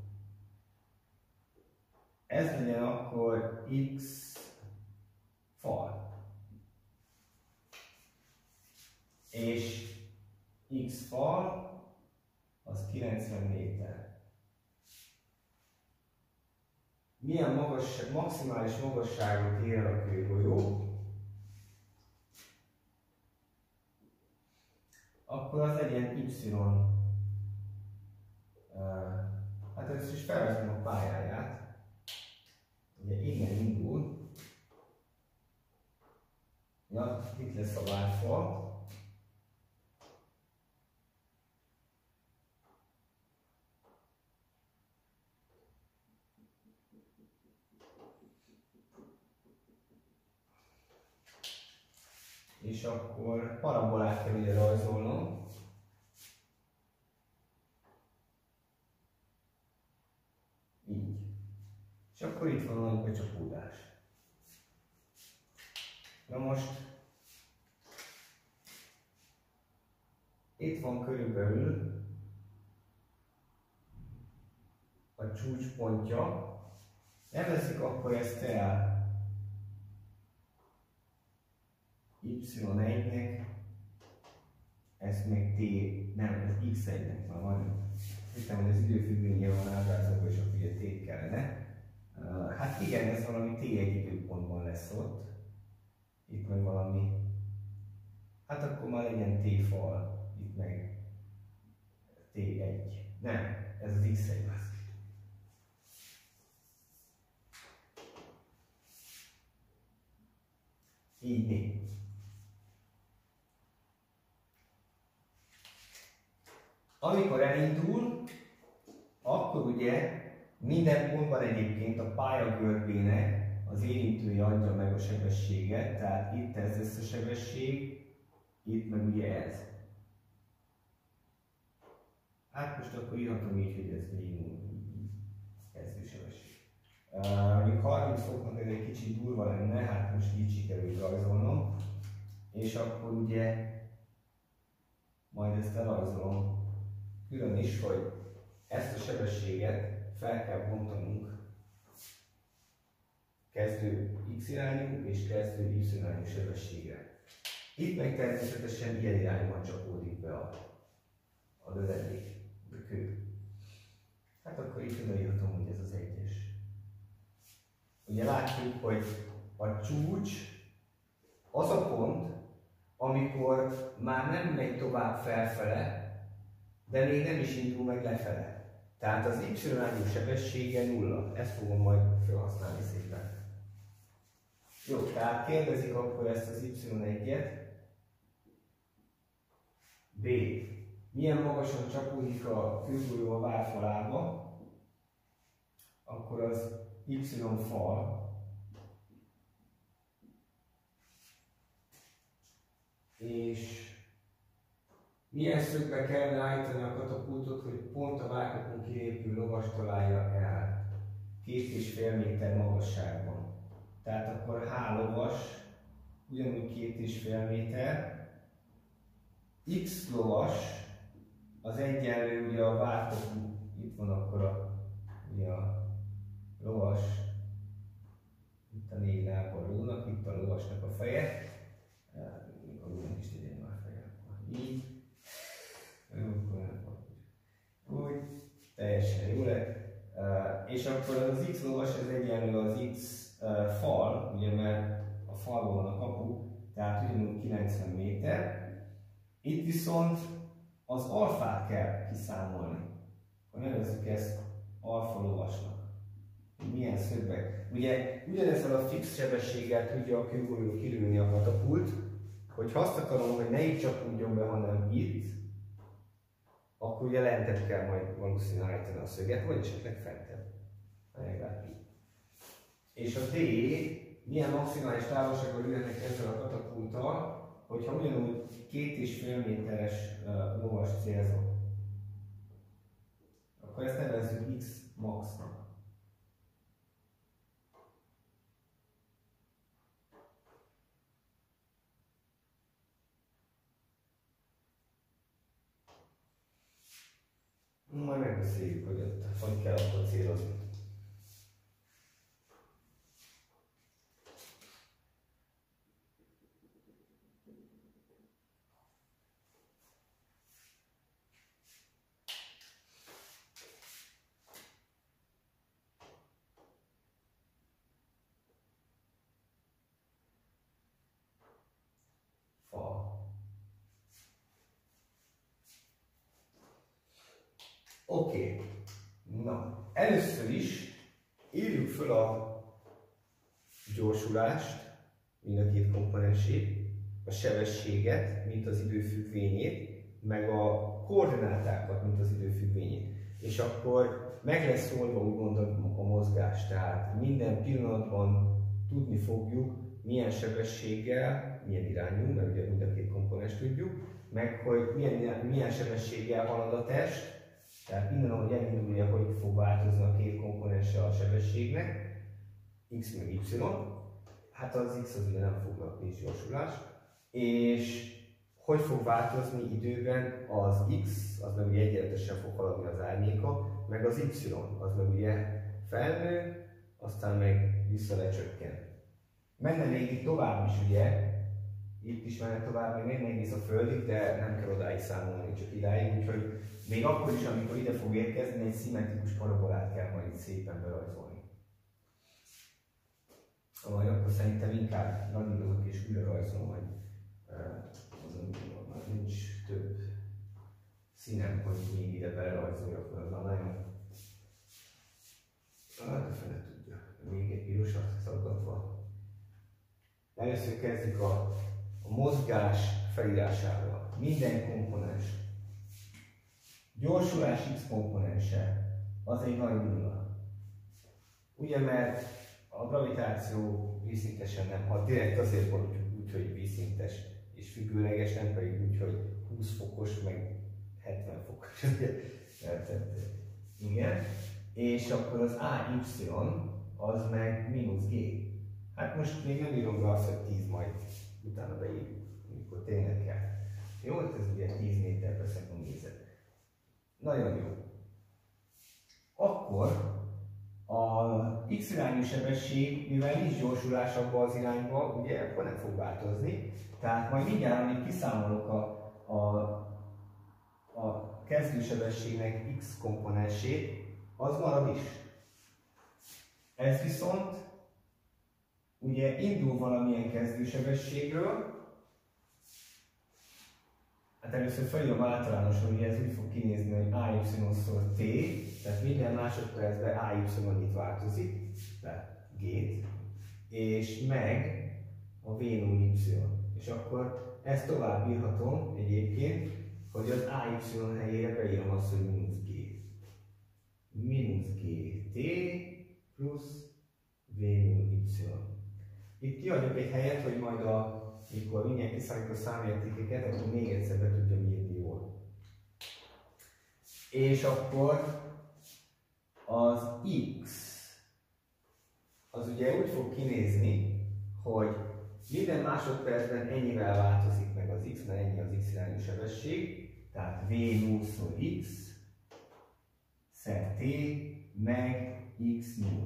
S1: Ez legyen akkor x fal. És x fal az 90 méter. Milyen maximális magasságot ér el a kőgolyó? Akkor az legyen y. Hát ezt is felveszem a pályáját. Ugye innen indul. Ja, itt lesz a várfal. És akkor parabolát kell ugye rajzolnom. Így. És akkor itt van a nagy becsapódás. Na most itt van körülbelül a csúcspontja. Nevezzük akkor ezt el y1-nek, ez még t, nem, ez x1-nek van, majdnem. Hittem, hogy az időfüggvénye van ábrázolva, és akkor ugye t kellene. Hát igen, ez valami t1 időpontban lesz ott. Itt meg valami, hát akkor már legyen t fal, itt meg t1. Nem, ez az x1 lesz. Így négy. Amikor elindul, akkor ugye minden pontban egyébként a pályagörbének az érintője adja meg a sebességet, tehát itt ez lesz a sebesség, itt meg ugye ez. Hát most akkor írhatom így, hogy ez kezdősebesség. Mondjuk 30 foknak ez egy kicsit durva lenne, hát most így sikerült rajzolnom. És akkor ugye majd ezt elrajzolom külön is, hogy ezt a sebességet fel kell bontanunk kezdő x irányú és kezdő y irányú sebességre. Itt meg természetesen ilyen irányban csapódik be a lövedék, a kő. Hát akkor itt odaírhatom, hogy ez az egyes. Ugye látjuk, hogy a csúcs az a pont, amikor már nem megy tovább felfele, de még nem is indul meg lefele. Tehát az y-irányú sebessége nulla. Ezt fogom majd felhasználni szépen. Jó, tehát kérdezik akkor ezt az y1-et. B. Milyen magasan csapódik a kőgolyó a várfalába? Akkor az y-fal. És milyen szögbe kellene állítani a katapultot, hogy pont a várkapun kilépő lovas találja el? 2,5 méter magasságban. Tehát akkor H lovas, ugyanúgy 2,5 méter. X lovas, az egyenlő ugye a várkapu, itt van akkor ugye a lovas, itt a 4 láb a lónak, itt a lovasnak a feje. A lónak is legyen már feje. Így. Úgy, teljesen jó lett. És akkor az X lovas ez egyenlő az X fal, ugye mert a falban van a kapu, tehát ugyanúgy 90 méter. Itt viszont az alfát kell kiszámolni. Akkor nevezzük ezt alfa lovasnak. Milyen szögbe. Ugye ugyanezzel a fix sebességgel tudja a kőgolyó kirülni a katapult, hogy ha azt akarom, hogy ne itt csapódjon be, hanem itt, akkor ugye lentebb kell majd valószínűleg állítani a szöget, vagy esetleg fentebb. Meglátjuk. És a D, milyen maximális távolságban ülhetnek ezzel a katapulttal, hogyha ugyanúgy 2,5 méteres lovas célzok. Akkor ezt nevezzük X maxnak. Majd megbeszéljük, hogy kell akkor célozni. Oké. Na, először is írjuk föl a gyorsulást, mind a két komponensét, a sebességet, mint az idő függvényét, meg a koordinátákat, mint az idő függvényét. És akkor meg lesz oldva úgymond a mozgás, tehát minden pillanatban tudni fogjuk, milyen sebességgel, milyen irányú, mert ugye mind a két komponens tudjuk, meg hogy milyen sebességgel halad a test, tehát innen, ahogy elindulja, hogy fog változni a két komponense a sebességnek, x meg y, hát az x az ugye nem fog nincs gyorsulás, és hogy fog változni időben az x, az meg ugye egyenletesen fog haladni az árnyéka, meg az y, az meg ugye felnő, aztán meg vissza lecsökken. Menne még itt tovább is ugye, itt is menne tovább, még egész a földig, de nem kell odáig számolni, csak idáig, úgyhogy még akkor is, amikor ide fog érkezni, egy szimmetrikus parabolát kell majd itt szépen berajzolni. Majd akkor szerintem inkább nagyítozok és újra rajzolom, hogy már nincs több színem, hogy még ide berajzoljak, mert már nagyon... Hát a fele tudja, még egy pirosat szaggatva. Először kezdjük a mozgás felírásával. Minden komponens. Gyorsulás x komponense, az egy nagy nulla. Ugye, mert a gravitáció vízszintesen nem hat, direkt azért van úgy, hogy vízszintes és függőleges, nem pedig úgy, hogy 20 fokos, meg 70 fokos. Igen. És akkor az AY az meg -g. Hát most még nem írom be azt, hogy 10, majd utána beírjuk, amikor tényleg kell. Jó, ez ugye 10 méter per szekund nézet. Nagyon jó. Akkor a x-irányú sebesség, mivel nincs gyorsulás abba az irányba, ugye akkor nem fog változni. Tehát majd mindjárt, amíg kiszámolok a kezdősebességnek x komponensét, az marad is. Ez viszont ugye indul valamilyen kezdősebességről, Hát először felírom általánosan, hogy ez úgy fog kinézni, hogy AY-szor T, tehát minden másodpercben AY itt változik, tehát G-t, és meg a V0Y. És akkor ezt tovább írhatom egyébként, hogy az AY helyére beírom azt, hogy mínusz G. Mínusz GT plusz V0Y. Itt kiadjuk egy helyet, hogy majd amikor mindjárt kiszállítjuk a számértékeket, akkor még egyszer be tudjam írni jól. És akkor az X az ugye úgy fog kinézni, hogy minden másodpercben ennyivel változik meg az X, mert ennyi az X irányú sebesség, tehát V0-szor X szer T meg X0.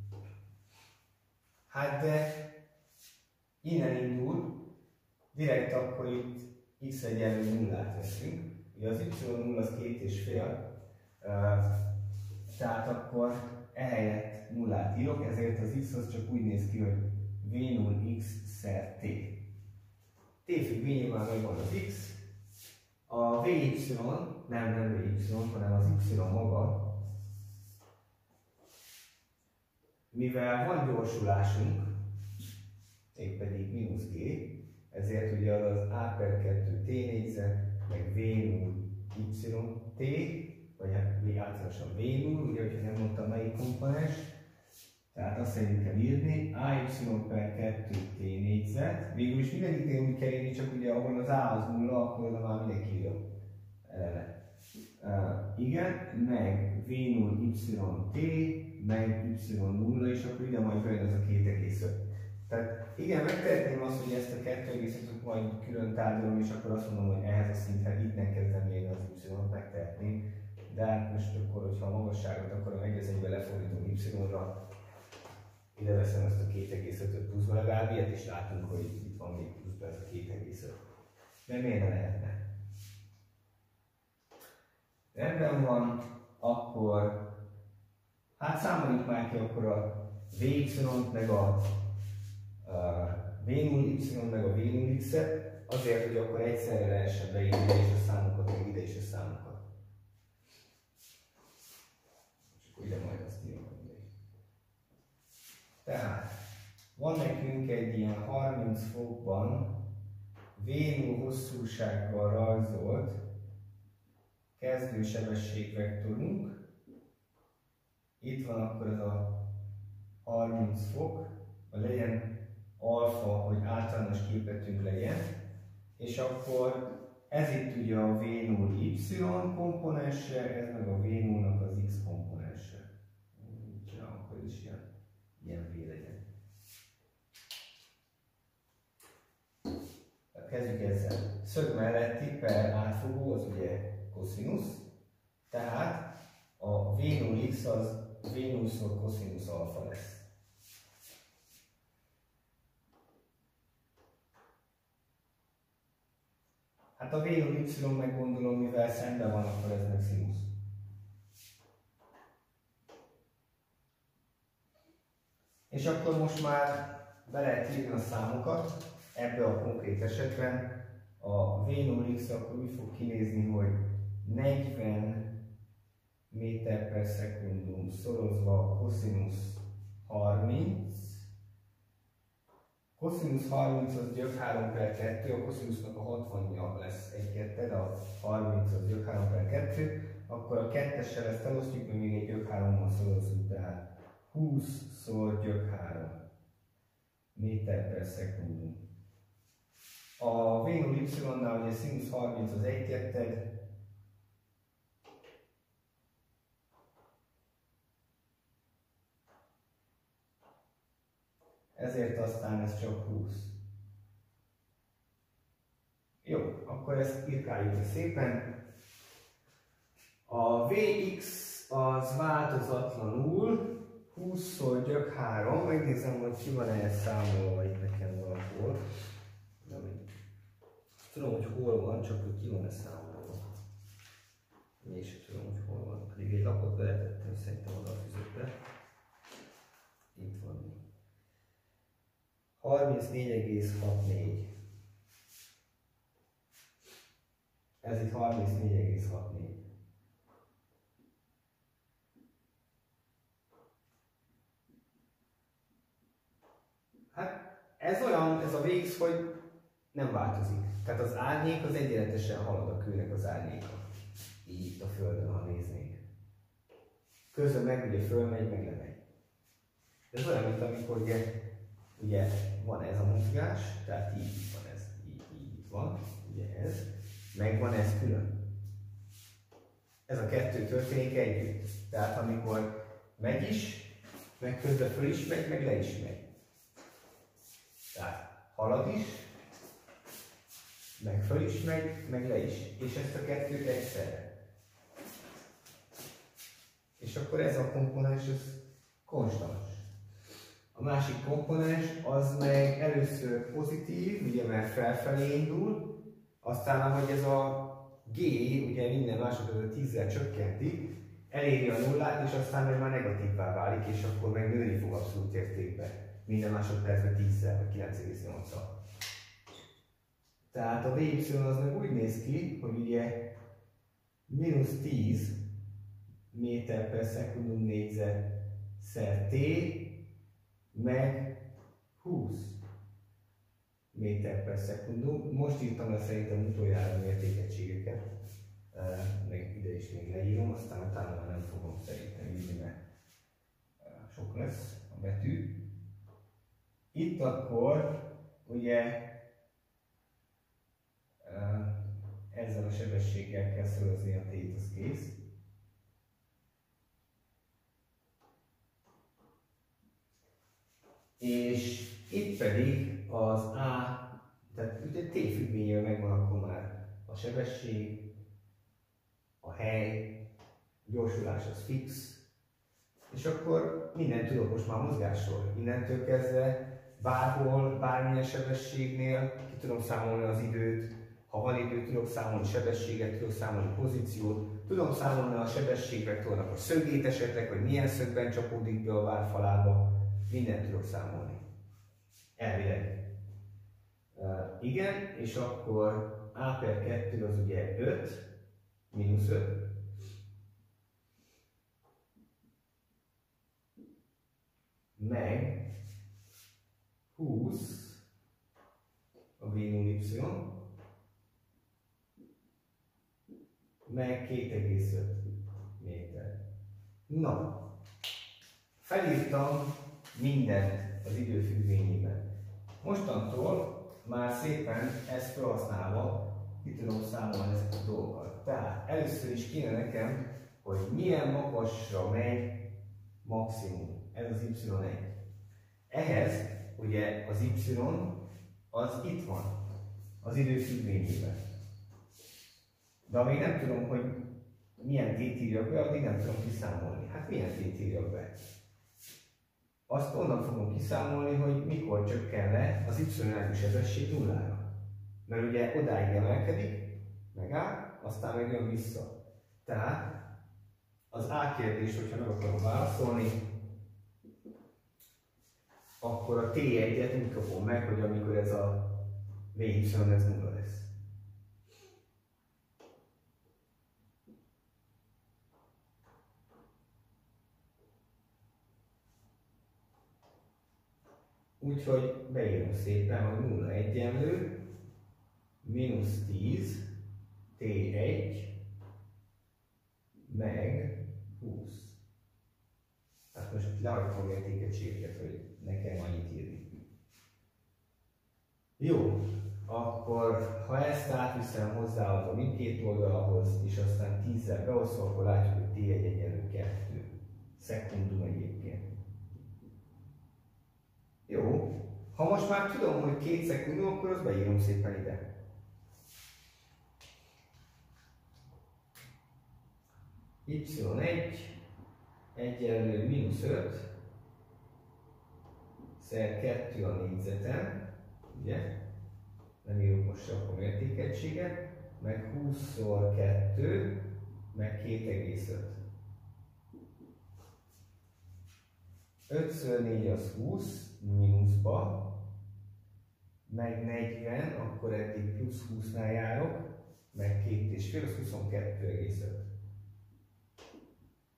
S1: Hát de innen indul, direkt akkor itt X egyenlő nullát veszünk. Ugye az Y0 az 2,5, tehát akkor ehelyett nullát írok, ezért az X az csak úgy néz ki, hogy V0X szer T. T függvényében megvan az X, a VY, nem VY, hanem az Y maga, mivel van gyorsulásunk, mégpedig mínusz G, ezért ugye az A per 2 T négyzet, meg V0 YT, vagy hát általánosan V0, ugye, hogyha nem mondtam melyik komponens, tehát azt szerint kell írni, AY per 2 T négyzet, végül is mindegyiknél úgy kell írni, csak ugye ahol az A az nulla, akkor oda már mindenki írja eleve. Igen, meg V0 YT, meg Y0, és akkor ide majd bejön ez a 2,5. Tehát igen, megtehetném azt, hogy ezt a 2,5-ot majd külön tárgyalom, és akkor azt mondom, hogy ehhez a szintre itt nem kezdem írni az Y-ot, megtehetném. De hát most akkor, hogyha a magasságot akarom egész egyben lefordítom Y-ra, ide veszem ezt a 2,5-öt pluszba, legalább ilyet is látunk, hogy itt van még pluszba ez a 2,5. De miért ne lehetne? Rendben van, akkor hát számoljuk már ki akkor a VY-t, meg a V0Y, meg a V0X-et, azért, hogy akkor egyszerre lehessen beírni ide is a számokat, meg ide is a számokat. És akkor ide majd azt írom. Tehát van nekünk egy ilyen 30 fokban V0 hosszúsággal rajzolt kezdősebességvektorunk. Itt van akkor ez a 30 fok, hogy legyen alfa, hogy általános képletünk legyen, és akkor ez itt ugye a V0 Y komponense, ez meg a V0-nak az X komponense. Akkor is ilyen V legyen. Kezdjük ezzel. Szög melletti per átfogó az ugye koszinusz, tehát a V0X az V0-szor koszinusz alfa lesz. Hát a V0Y meg gondolom, mivel szemben van, akkor ez meg szinusz. És akkor most már be lehet írni a számokat. Ebbe a konkrét esetben a V0X akkor úgy fog kinézni, hogy 40 méter per szekundum szorozva a koszinusz 30. Koszinusz 30 az gyök 3 per 2, a koszinusznak a 60-ja lesz 1-2, de a 30 az gyök 3 per 2, akkor a 2-essel ezt elosztjuk, mert még egy gyök 3-mal szorozzuk, tehát 20-szor gyök 3 méter per szekundum. A V0Y-nál ugye szinusz 30 az 1-2, ezért aztán ez csak 20. Jó, akkor ezt írkáljuk szépen. A Vx az változatlanul 20-szor gyök 3, megnézem, hogy ki van ehhez számolva itt nekem valahol. Tudom, hogy hol van, csak hogy ki van számolva. Én sem tudom, hogy hol van. Pedig egy lapot beletettem, szerintem oda a füzetbe. Itt van. 34,64. Hát ez olyan, ez a VX, hogy nem változik. Tehát az árnyék az egyenletesen halad a kőnek az árnyéka. Így itt a Földön, ha néznénk. Közben meg ugye fölmegy, meg lemegy. Ez olyan, mint amikor ugye van ez a mozgás, tehát így van ez, így van, ugye ez, meg van ez külön. Ez a kettő történik együtt. Tehát amikor megy is, meg közben föl is megy, meg le is megy. Tehát halad is, meg föl is megy, meg le is. És ezt a kettőt egyszerre. És akkor ez a komponens az konstans. A másik komponens az meg először pozitív, ugye mert felfelé indul, aztán ahogy ez a G, ugye minden másodpercben 10-zel csökkenti, eléri a nullát, és aztán meg már negatívvá válik, és akkor meg nőni fog abszolút értékben. Minden másodpercben 10-szel, vagy 9,8-al. Tehát a VY az meg úgy néz ki, hogy ugye -10 méter per szekundum négyzet szer T, meg 20 méter per szekundum. Most írtam le szerintem utoljára a mértékegységeket, meg ide is még leírom, aztán utána már nem fogom szerintem írni, mert sok lesz a betű. Itt akkor ugye ezzel a sebességgel kell szorozni a t-t, az kész. És itt pedig az A, tehát ugye t függvényével megvan akkor már a sebesség, a hely, a gyorsulás az fix, és akkor mindent tudok most már mozgásról. Innentől kezdve bárhol, bármilyen sebességnél ki tudom számolni az időt, ha van idő, tudok számolni sebességet, tudok számolni pozíciót, tudom számolni a sebességvektornak a szögét esetleg, hogy milyen szögben csapódik be a várfalába, mindent tudok számolni. Elvileg. Igen, és akkor A per 2 az ugye 5, -5. Meg 20 a V0Y, meg 2,5 méter. Na, felírtam mindent az idő függvényében. Mostantól már szépen ezt felhasználva ki tudom számolni ezeket a dolgokat. Tehát először is kéne nekem, hogy milyen magasra megy maximum. Ez az Y1. Ehhez ugye az Y az itt van, az idő függvényében. De amíg nem tudom, hogy milyen t-t írjak be, addig nem tudom kiszámolni. Hát milyen t-t írjak be? Azt onnan fogom kiszámolni, hogy mikor csökken le az Y-irányú sebesség nullára. Mert ugye odáig emelkedik, megáll, aztán meg jön vissza. Tehát az A kérdés, hogyha meg akarom válaszolni, akkor a T1-et úgy kapom meg, hogy amikor ez a VY ez nulla lesz. Úgyhogy beírom szépen, hogy 0 egyenlő, -10 T1 meg 20. Hát most lehagytam a mértékegységeket, hogy nekem annyit írni. Jó, akkor ha ezt átviszem hozzáadva mindkét oldalhoz, és aztán 10-zel beosztom, akkor látjuk, hogy T1 egyenlő 2 szekundum egyébként. Jó, ha most már tudom, hogy 2 szekundum, akkor azt beírom szépen ide. Y1 egyenlő -5 szer 2 a négyzeten, ugye? Nem írok most se akkor mértékegységet, meg 20-szor 2, meg 2,5. 5x4 az 20, mínuszba, meg 40, akkor eddig plusz 20-nál járok, meg 2,5, az 22,5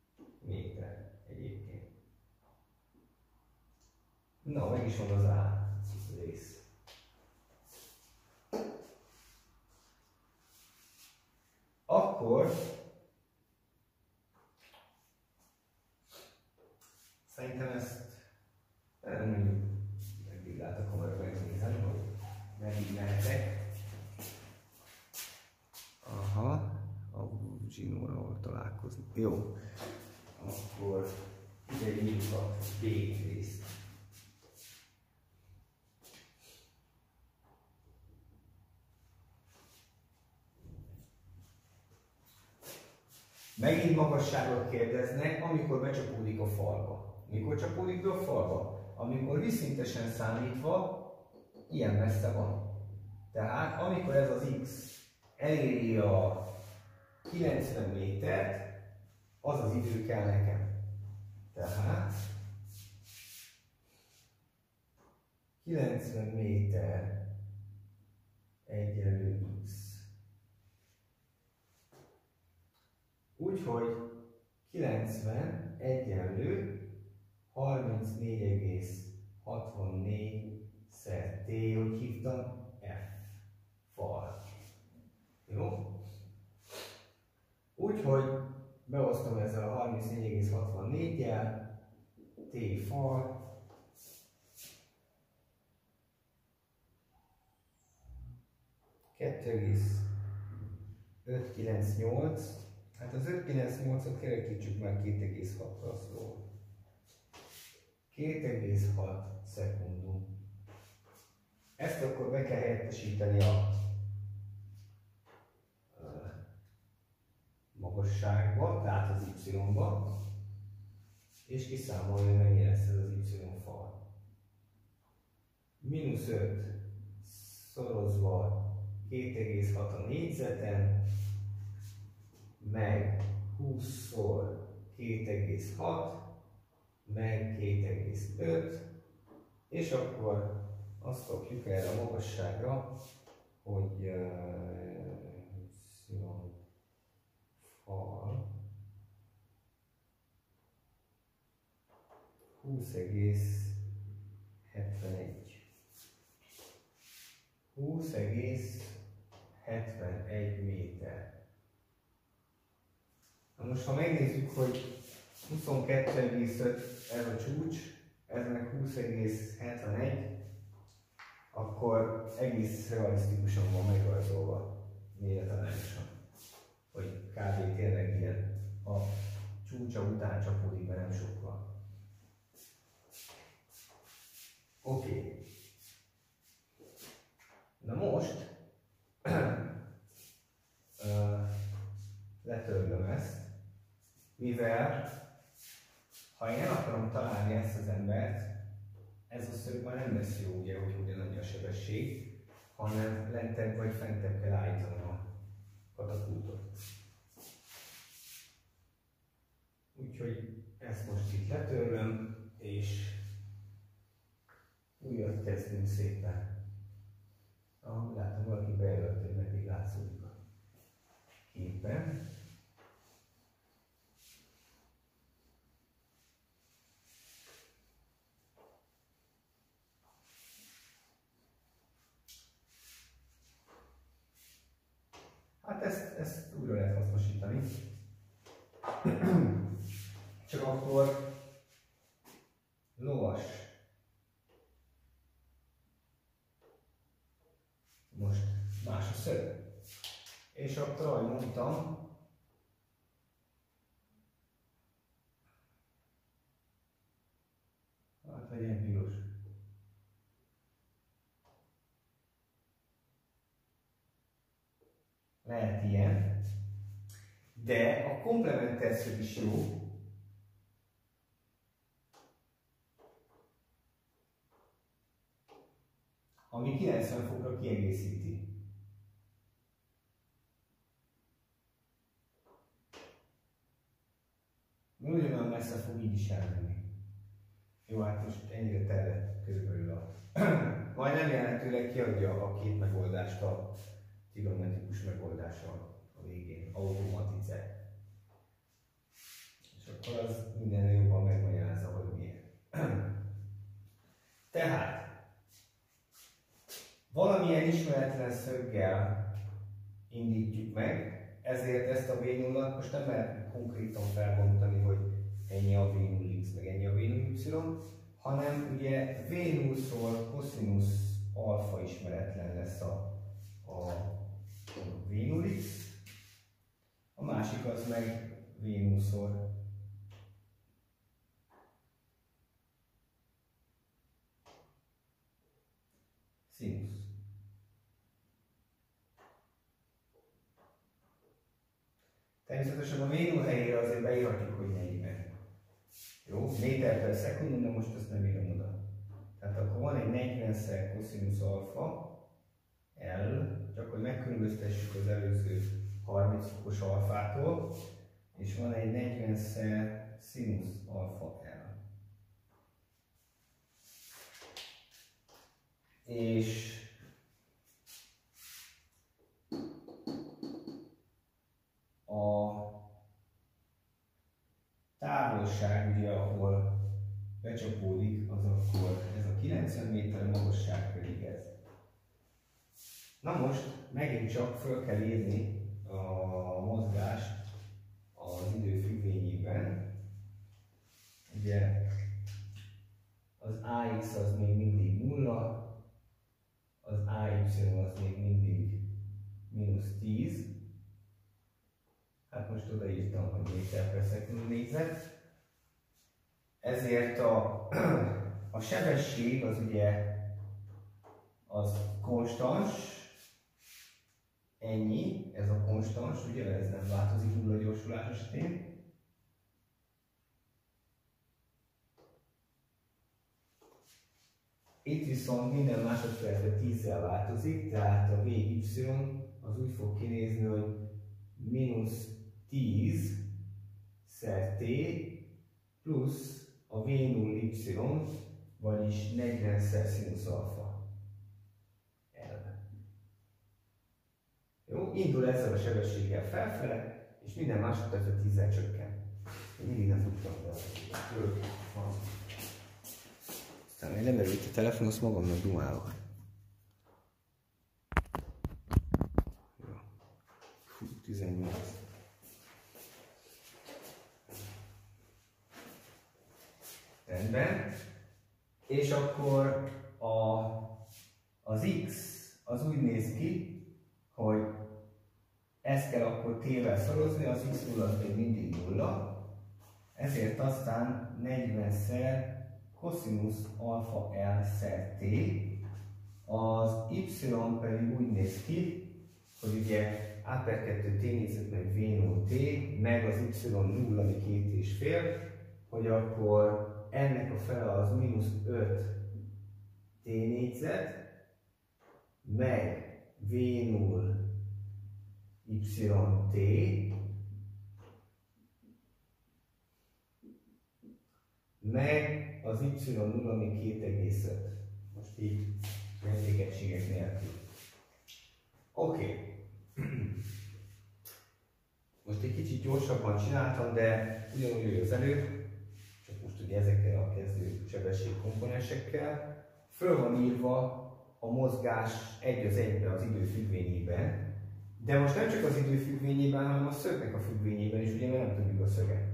S1: méter egyébként. Na, meg is van az A. rész. Akkor szerintem ezt meddig lát a kamera, megnézem, hogy meddig mehetek. Aha, a zsinóra, ahol találkozni. Jó, akkor ide írjuk a B részt. Megint magasságról kérdeznek, amikor becsapódik a falba. Mikor csapódik be a falba? Amikor vízszintesen számítva ilyen messze van. Tehát amikor ez az X eléri a 90 métert, az az idő kell nekem. Tehát 90 méter egyenlő X. Úgyhogy 90 egyenlő 34,64 szer T, hogy hívtam, F fal. Jó? Úgyhogy beosztom ezzel a 34,64-jel, T fal, .598. Hát az 598-ot kerekítsük meg 2,6-ra szól. 2,6 szekundum. Ezt akkor be kell helyettesíteni a magasságba, tehát az Y-ba, és kiszámolni, hogy mennyi lesz ez az Y-fal. -5 szorozva 2,6 a négyzeten, meg 20-szor 2,6, meg 2,5, és akkor azt kapjuk erre a magasságra, hogy fal 20,71. 20,71 méter. Na most, ha megnézzük, hogy 22,5 ez a csúcs, ez meg 20,71, akkor egész realisztikusan van megrajzolva, méretarányosan, hogy kb. Tényleg ilyen a csúcsa után csapódik be, nem sokkal. Oké. Na most letörlöm ezt, mivel ha én el akarom találni ezt az embert, ez a szög már nem lesz jó, ugye, hogy ugyanannyi a sebesség, hanem lentebb vagy fentebb kell állítanom a katapultot. Úgyhogy ezt most itt letörlöm, és újat kezdünk szépen. Látom, valaki bejelölt, hogy meddig látszódik a képen. Hát ezt újra lehet hasznosítani. Csak akkor lovas. Most más a szög. És akkor, ahogy mondtam, hát legyen piros. Lehet ilyen, de a komplementer szög is jó. Ami 90 fokra kiegészíti. Ugyanolyan messze fog így is elmenni. Jó, hát most ennyire terjedt körülbelül a... Majd nem jelentőleg kiadja a két megoldást a trigonometrikus megoldással a végén, automatice. És akkor az mindenre jobban megmagyarázza, hogy miért. Tehát, ismeretlen szöggel indítjuk meg, ezért ezt a V0-at most nem lehet konkrétan felbontani, hogy ennyi a V0x, meg ennyi a V0y, hanem ugye V0-szor cosinus alfa ismeretlen lesz a V0x, a másik az meg V0-szor sinus. Természetesen a V0 helyére azért beírhatjuk, hogy 40. Jó? Méter per szekundum, de most ezt nem írom oda. Tehát akkor van egy 40-szer cosinus alfa L, csak hogy megkülönböztessük az előző 30 fokos alfától, és van egy 40-szer sinus alfa L. És a távolság, ugye, ahol becsapódik, az akkor ez a 90 méter, a magasság pedig ez. Na most megint csak föl kell írni a mozgást az idő függvényében. Ugye az AX az még mindig 0, az AY az még mindig -10. Hát most odaírtam, hogy méter per szekund négyzet. Ezért a sebesség az ugye az konstans, ennyi, ez a konstans, ugye ez nem változik nulla gyorsulás esetén. Itt viszont minden másodpercben 10-zel változik, tehát a VY az úgy fog kinézni, hogy -10 szer t plusz a V0y, vagyis 40-szer sinus alfa L. Jó, indul ezzel a sebességgel felfele, és minden másodpercben 10-zel csökken. Mindig nem tudtam, de aztán még lemerült a telefon, azt magamnak dumálok. Jó. 18. Rendben. És akkor az X az úgy néz ki, hogy ezt kell akkor t-vel szorozni, az x0 az még mindig 0, ezért aztán 40-szer cosinus alfa L szer t, az y pedig úgy néz ki, hogy ugye a per 2 t négyzet meg v0 t, meg az y 0, ami 2,5, hogy akkor ennek a fele az -5 t négyzet, meg v0 yt, meg az y0, ami 2,5. Most így vendégegységek nélkül. Oké. Most egy kicsit gyorsabban csináltam, de ugyanúgy az előbb, csak most ugye ezekkel a kezdő sebességkomponensekkel. Föl van írva a mozgás egy az egybe az idő függvényében, de most nem csak az idő függvényében, hanem a szögnek a függvényében is, ugye, mert nem tudjuk a szöget.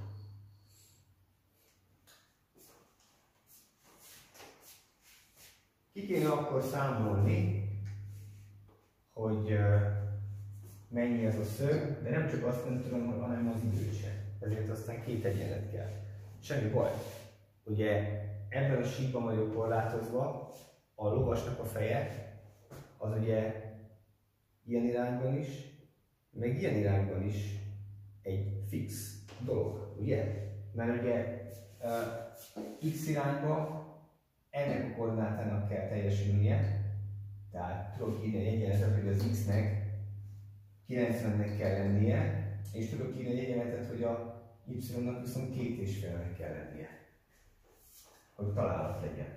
S1: Ki kéne akkor számolni, hogy mennyi ez a szög, de nem csak azt nem tudom, hanem az időt sem. Ezért aztán két egyenlet kell. Semmi baj. Ugye ebben a síkban vagyok korlátozva, a lovasnak a feje az ugye ilyen irányban is, meg ilyen irányban is egy fix dolog, ugye? Mert ugye x irányba ennek a koordinátának kell teljesülnie, tehát tudok írni egy egyenletet, hogy az x-nek 90-nek kell lennie, és tudok írni egy egyenletet, hogy a y-nak viszont 2,5-nek kell lennie, hogy találat legyen.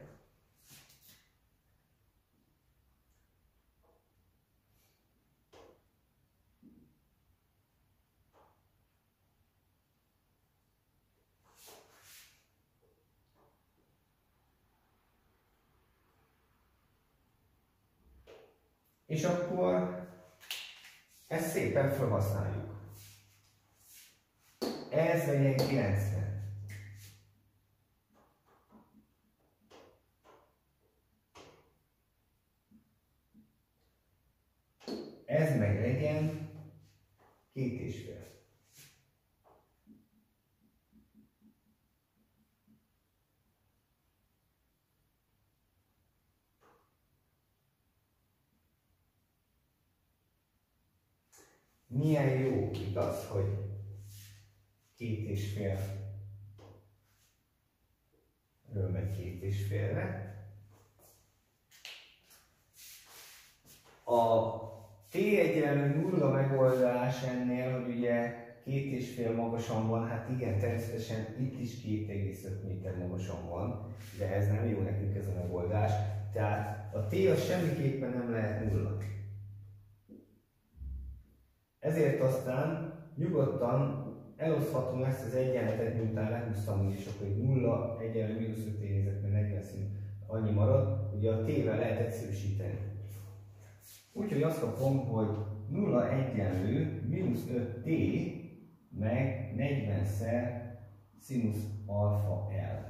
S1: És akkor ezt szépen felhasználjuk. Ez legyen 90. Ez meg legyen 2,5. Milyen jó, igaz, hogy 2,5-ről megy 2,5-re. A T1-0 megoldás ennél, hogy ugye 2,5 magasan van, hát igen, természetesen itt is 2,5 méter magasan van, de ez nem jó nekünk ez a megoldás. Tehát a T az semmiképpen nem lehet 0. Ezért aztán nyugodtan eloszthatom ezt az egyenletet, miután lehúztam, és akkor 0 egyenlő mínusz 5 nézek, mert 40 szín annyi marad, ugye a t-vel lehet egyszerűsíteni. Úgyhogy azt kapom, hogy 0 egyenlő mínusz 5t meg 40-szer színusz alfa L.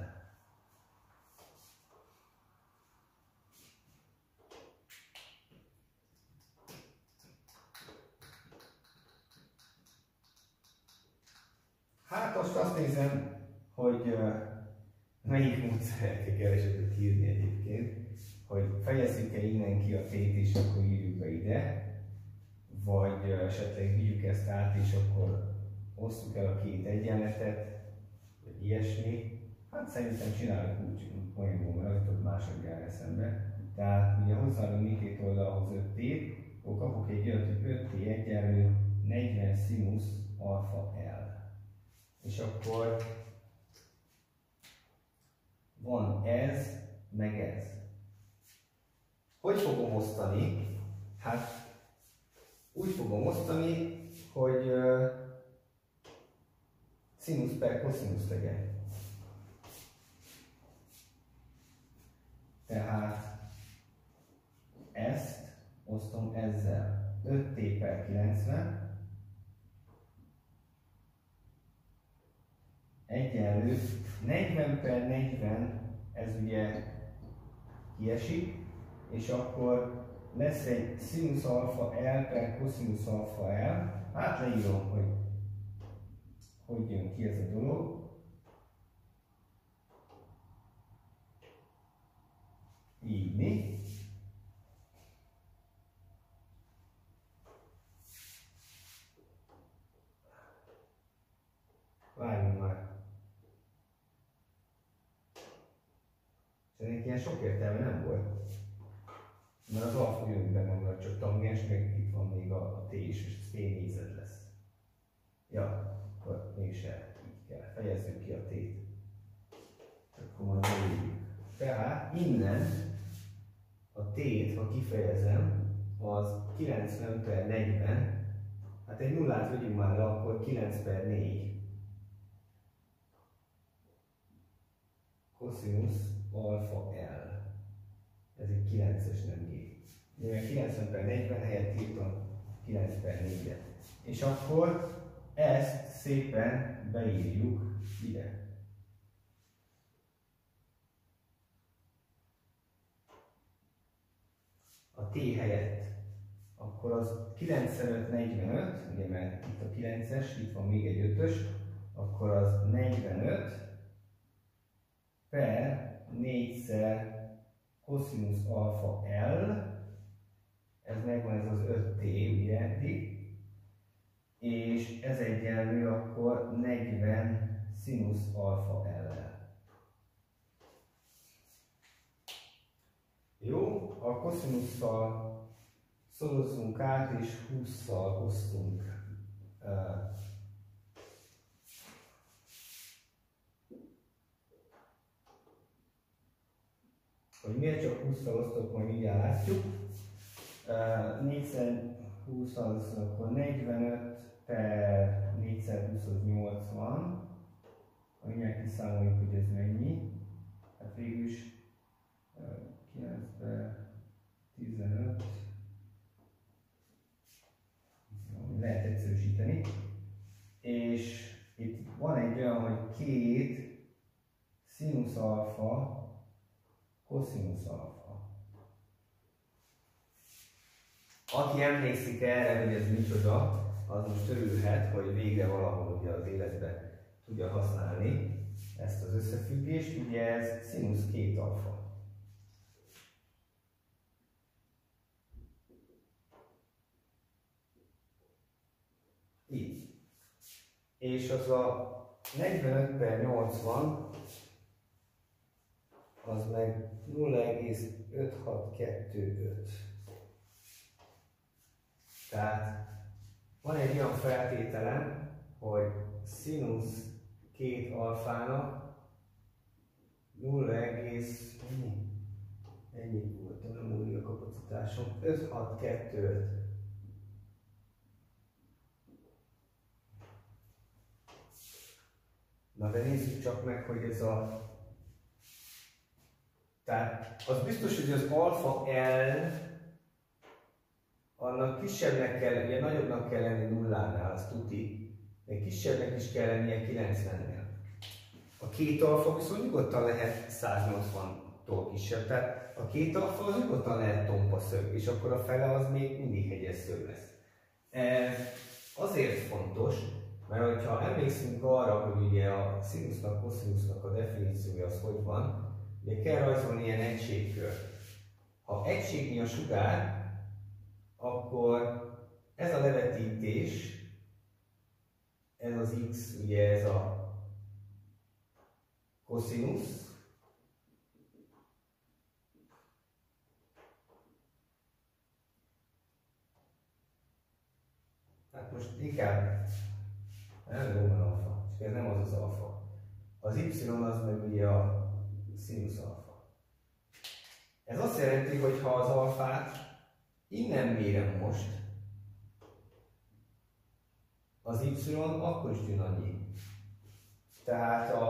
S1: Hát most azt nézem, hogy melyik módszerekkel kevesebbet írni egyébként, hogy fejezzük-e innen ki a t-t és akkor írjuk be ide, vagy esetleg vigyük ezt át és akkor osztjuk el a két egyenletet, vagy ilyesmi. Hát szerintem csináljuk úgy, olyan mert az jutott másodjára eszembe. Tehát ugye hozzáadom mindkét oldalhoz 5t, akkor kapok egy olyat, hogy 5t egyenlő 40 színusz alfa L. És akkor van ez, meg ez. Hogy fogom osztani? Hát úgy fogom osztani, hogy színusz per koszinusz legyen. Tehát ezt osztom ezzel. 5t per 90 egyenlő 40 per 40, ez ugye kiesik, és akkor lesz egy színusz alfa L per koszinusz alfa L. Hát leírom, hogy jön ki ez a dolog. Így mi? Várjunk már. Szerintem ilyen sok értelme nem volt. Mert az alfa jön benne van, csak tangens, meg itt van még a t is, és ez t négyzet lesz. Ja, akkor mégis így kell. Fejezzük ki a t-t. Akkor majd beírjuk. Tehát innen a t-t, ha kifejezem, az 90 per 40. Hát egy nullát vegyünk már le, akkor 9 per 4. Koszinusz alfa L. Ez egy 9-es, nem G. Mivel 90 per 40 helyett írtam 9 per 4-et. És akkor ezt szépen beírjuk ide. A t helyett. Akkor az 95-45, ugye mert itt a 9-es, itt van még egy 5-ös, akkor az 45 per 4-szer koszinusz alfa L, ez megvan, ez az 5t ugye eddig, és ez egyenlő akkor 40 színusz alfa L-el. Jó, a koszinusszal szorozzunk át, és 20-szal osztunk. Hogy miért csak 20-szal osztok, majd mindjárt látjuk. 4x20 az akkor 45 per 4x20 az 80. Mindjárt kiszámoljuk, hogy ez mennyi. Hát végül is 9 per 15 Színusz alfa, koszinusz alfa. Aki emlékszik erre, hogy ez micsoda, az most örülhet, hogy végre valahol ugye az életbe tudja használni ezt az összefüggést. Ugye ez színusz 2 alfa. Így. És az a 45/80 az meg 0,5625. Tehát van egy olyan feltételem, hogy színusz 2 alfának 0, ennyi volt, nem múlik a kapacitásom, 5,625. Na de nézzük csak meg, hogy ez a... Tehát az biztos, hogy az alfa L annak kisebbnek kell, ugye nagyobbnak kell lenni nullánál, az tuti, de kisebbnek is kell lennie 90-nél. A 2 alfa viszont nyugodtan lehet 180-tól kisebb, tehát a 2 alfa az nyugodtan lehet tompa szög, és akkor a fele az még mindig hegyes szög lesz. Azért fontos, mert ha emlékszünk arra, hogy ugye a színusznak, koszinusznak a definíciója az hogy van, ugye kell rajzolni ilyen egységkört. Ha egységnyi a sugár, akkor ez a levetítés, ez az x, ugye ez a koszinusz, hát most inkább nem Roman alfa, csak ez nem az az alfa. Az y az meg ugye a színusz alfa. Ez azt jelenti, hogy ha az alfát innen mérem most, az y akkor is ugyanannyi. Tehát a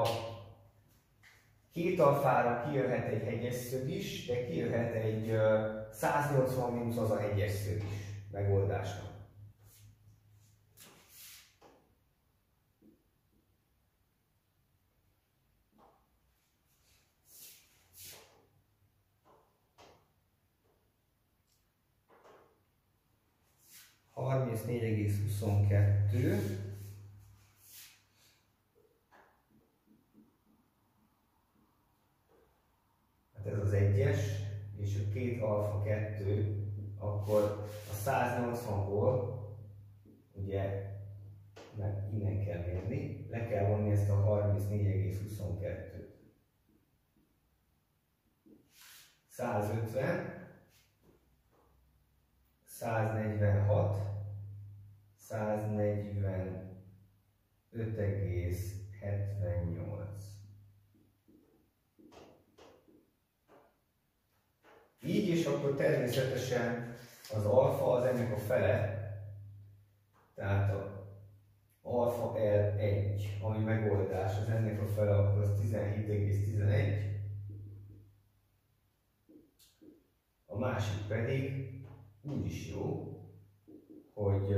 S1: 2 alfára kijöhet egy hegyes szög is, de kijöhet egy 180 mínusz az a hegyes szög is megoldásnak. Hát ez az egyes, és a 2 alfa 2, akkor a 180-ból, ugye, mert innen kell mérni, le kell vonni ezt a 34,22-t. 150, 146, 145,78. Így és akkor természetesen az alfa az ennek a fele, tehát az alfa L1, ami megoldás, az ennek a fele, akkor az 17,11. A másik pedig úgy is jó, hogy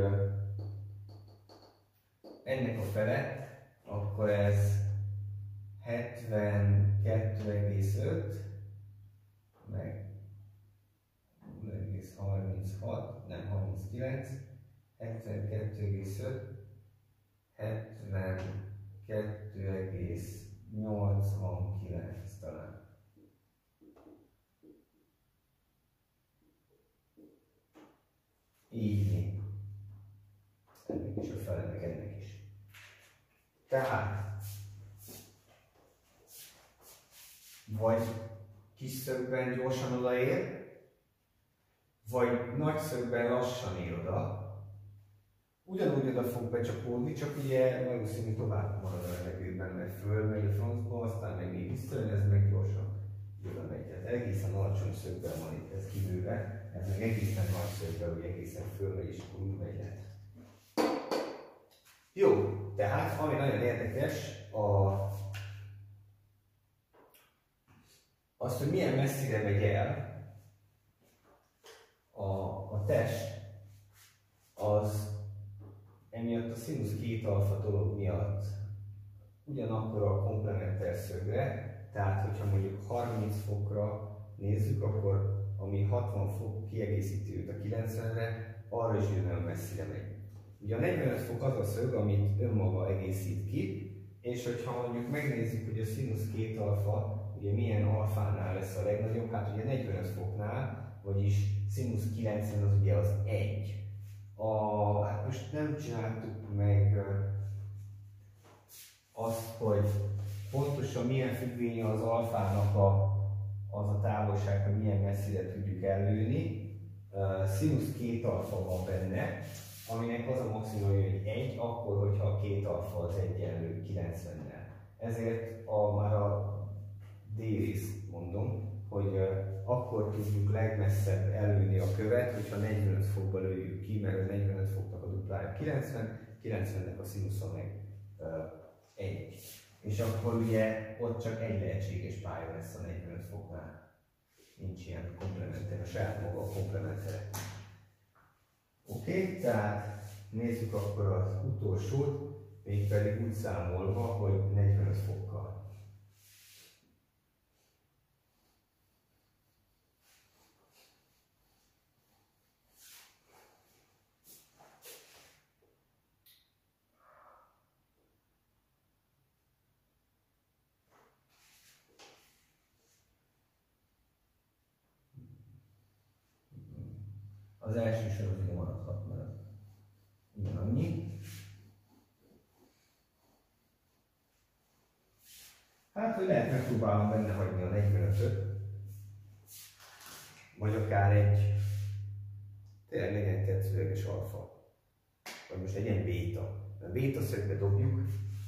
S1: ennek a fele, akkor ez 72,5, meg 0,36, nem 39, 72,5, 72,89 talán. Így. Ennek is a fele, meg ennek is. Tehát, vagy kis szögben gyorsan odaér, vagy nagy szögben lassan ér oda. Ugyanúgy oda fog becsapódni, csak ugye valószínű tovább marad a levegőben, mert fölmegy a francba, aztán meg még visszajön, ez meg gyorsan oda megy. Ez egészen alacsony szögben van itt ez kibőve, ez meg egészen nagy szögben, hogy egészen fölmegy, és akkor úgy megy le. Jó, tehát ami nagyon érdekes, az, hogy milyen messzire megy el a test, az emiatt a színusz 2 alfa dolog miatt ugyanakkor a komplementer szögre, tehát hogyha mondjuk 30 fokra nézzük, akkor ami 60 fok kiegészíti őt a 90-re, arra is nagyon messzire megy. Ugye a 45 fok az a szög, amit önmaga egészít ki, és hogyha mondjuk megnézzük, hogy a színusz 2 alfa ugye milyen alfánál lesz a legnagyobb, hát ugye 45 foknál, vagyis színusz 90 az ugye az 1. Hát most nem csináltuk meg azt, hogy pontosan milyen függvénye az alfának az a távolság, hogy milyen messzire tudjuk előni. Színusz 2 alfa van benne, aminek az a maximum, hogy 1, akkor, hogyha a 2 alfa az egyenlő 90-nel. Ezért már a D részt mondom, hogy akkor tudjuk legmesszebb előni a követ, hogyha 45 fokba lőjük ki, mert a 45 foknak a duplája 90, 90-nek a színusza meg 1. És akkor ugye ott csak egy lehetséges pálya lesz a 45 foknál. Nincs ilyen komplementer, a saját maga a komplementere. Oké, tehát nézzük akkor az utolsót, mégpedig úgy számolva, hogy 45 fokkal. Az első sor az ugye maradhat, mert ugyanannyi. Hát, hogy lehet megpróbálom benne hagyni a 45-öt, vagy akár tényleg legyen tetszőleges alfa, vagy most legyen béta. A béta szögbe dobjuk,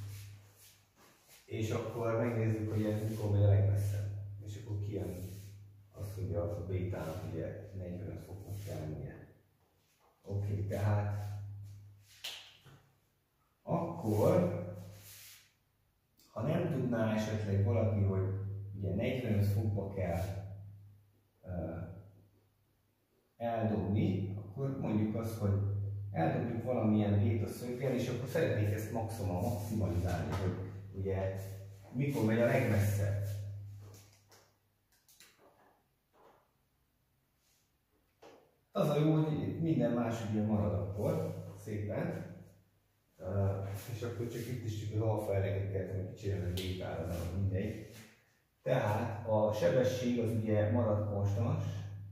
S1: és akkor megnézzük, hogy ez mikor megy a legmesszebb. És akkor kijön azt, hogy a bétának ugye 45 foknak kell lennie. Oké, tehát akkor, ha nem tudná esetleg valaki, hogy ugye 45 fokba kell eldobni, akkor mondjuk azt, hogy eldobjuk valamilyen béta szöggel, és akkor szeretnék ezt maximalizálni, hogy ugye mikor megy a legmesszebb. Az a jó, hogy minden más ugye marad akkor szépen, és akkor csak itt is csak az alfa eleget kell kicserélni a bétára, de mindegy. Tehát a sebesség az ugye marad konstans,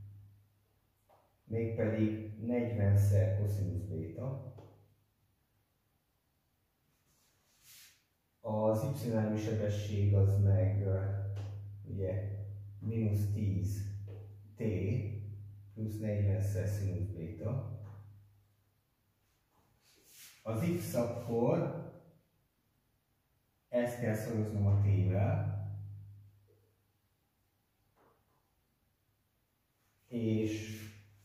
S1: mégpedig 40-szer cosinusz béta. Az y sebesség az meg ugye mínusz 10 t plusz 40-szer szinusz béta. Az x akkor ezt kell szoroznom a t-vel, és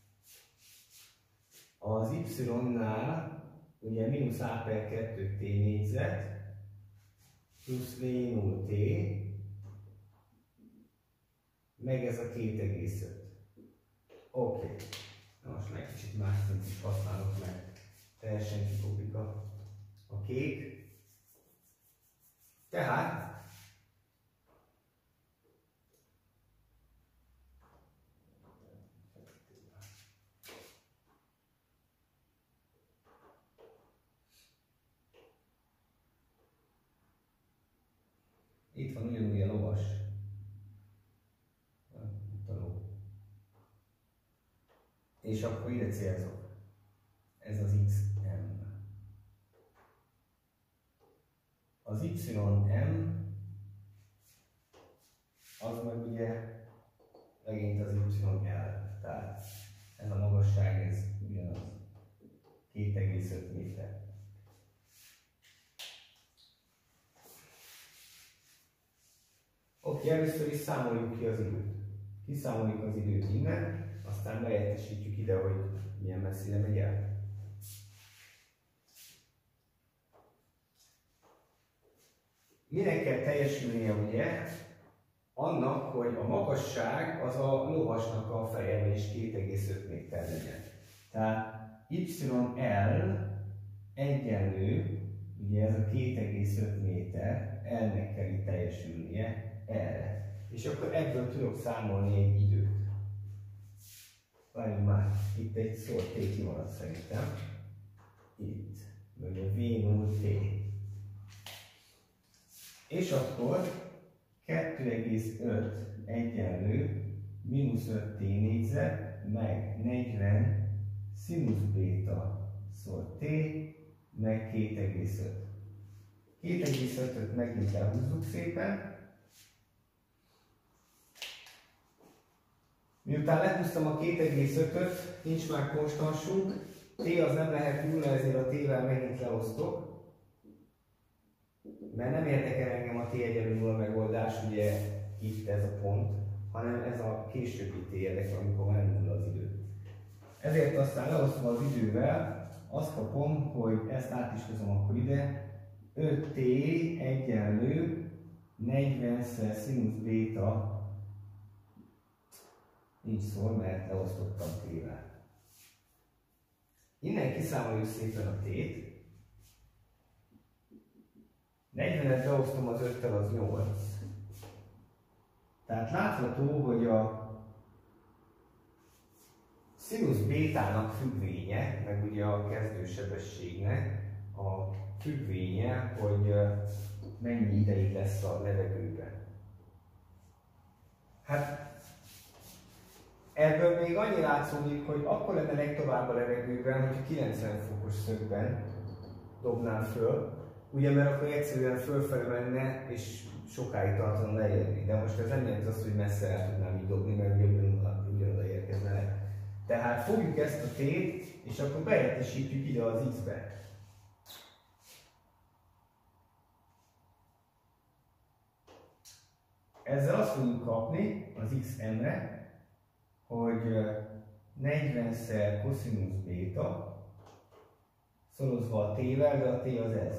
S1: az y-nál ugye mínusz a per 2 t négyzet plusz v0 t meg ez a 2,5. Oké. Na most meg kicsit más szint is használok, mert teljesen kikopik a kék. Tehát itt van ugyanúgy a lovas. Itt a ló. És akkor ide célzok. Ez az XM. Az YM az meg ugye megint az YL. Tehát ez a magasság, ez ugyanaz. 2,5 méter. Oké, először is számoljuk ki az időt. Kiszámoljuk az időt innen, aztán behelyettesítjük ide, hogy milyen messzire megy el. Minek kell teljesülnie ugye? Annak, hogy a magasság az a lovasnak a feje, és 2,5 méter legyen. Tehát YL egyenlő, ugye ez a 2,5 méter, L-nek kell itt teljesülnie erre. És akkor ebből tudok számolni egy időt. Várjunk már, itt egy szó T kimaradt szerintem. Itt, meg a V0T. És akkor 2,5 egyenlő mínusz 5T négyzet, meg 40 színusz béta szor T, meg 2,5. 2,5-öt megint elhúzzuk szépen. Miután lehúztam a 2,5-öt, nincs már konstansunk, T az nem lehet 0, ezért a T-vel megint leosztok. Mert nem érdekel engem a T egyenlő 0 megoldás, ugye itt ez a pont, hanem ez a későbbi T érdekel, amikor már nem 0 az idő. Ezért aztán leosztva az idővel, azt kapom, hogy ezt át is hozom akkor ide, 5T egyenlő 40-szer színusz béta, nincs szó, mert leosztottam T-vel. Innen kiszámoljuk szépen a T-t. 40-et beosztom az 5-tel, az 8. Tehát látható, hogy a színusz bétának függvénye, meg ugye a kezdősebességnek a függvénye, hogy mennyi ideig lesz a levegőben. Hát ebből még annyi látszódik, hogy akkor lenne legtovább a levegőben, hogyha 90 fokos szögben dobnám föl, ugye, mert akkor egyszerűen fölfelé menne, és sokáig tartana leérni. De most ez nem jelenti azt, hogy messze el tudnám így dobni, mert ugyanoda érkezne le. Tehát fogjuk ezt a T-t, és akkor beértesítjük ide az X-be. Ezzel azt fogjuk kapni az XM-re, hogy 40-szer koszinusz béta szorozva a T-vel, de a T az ez.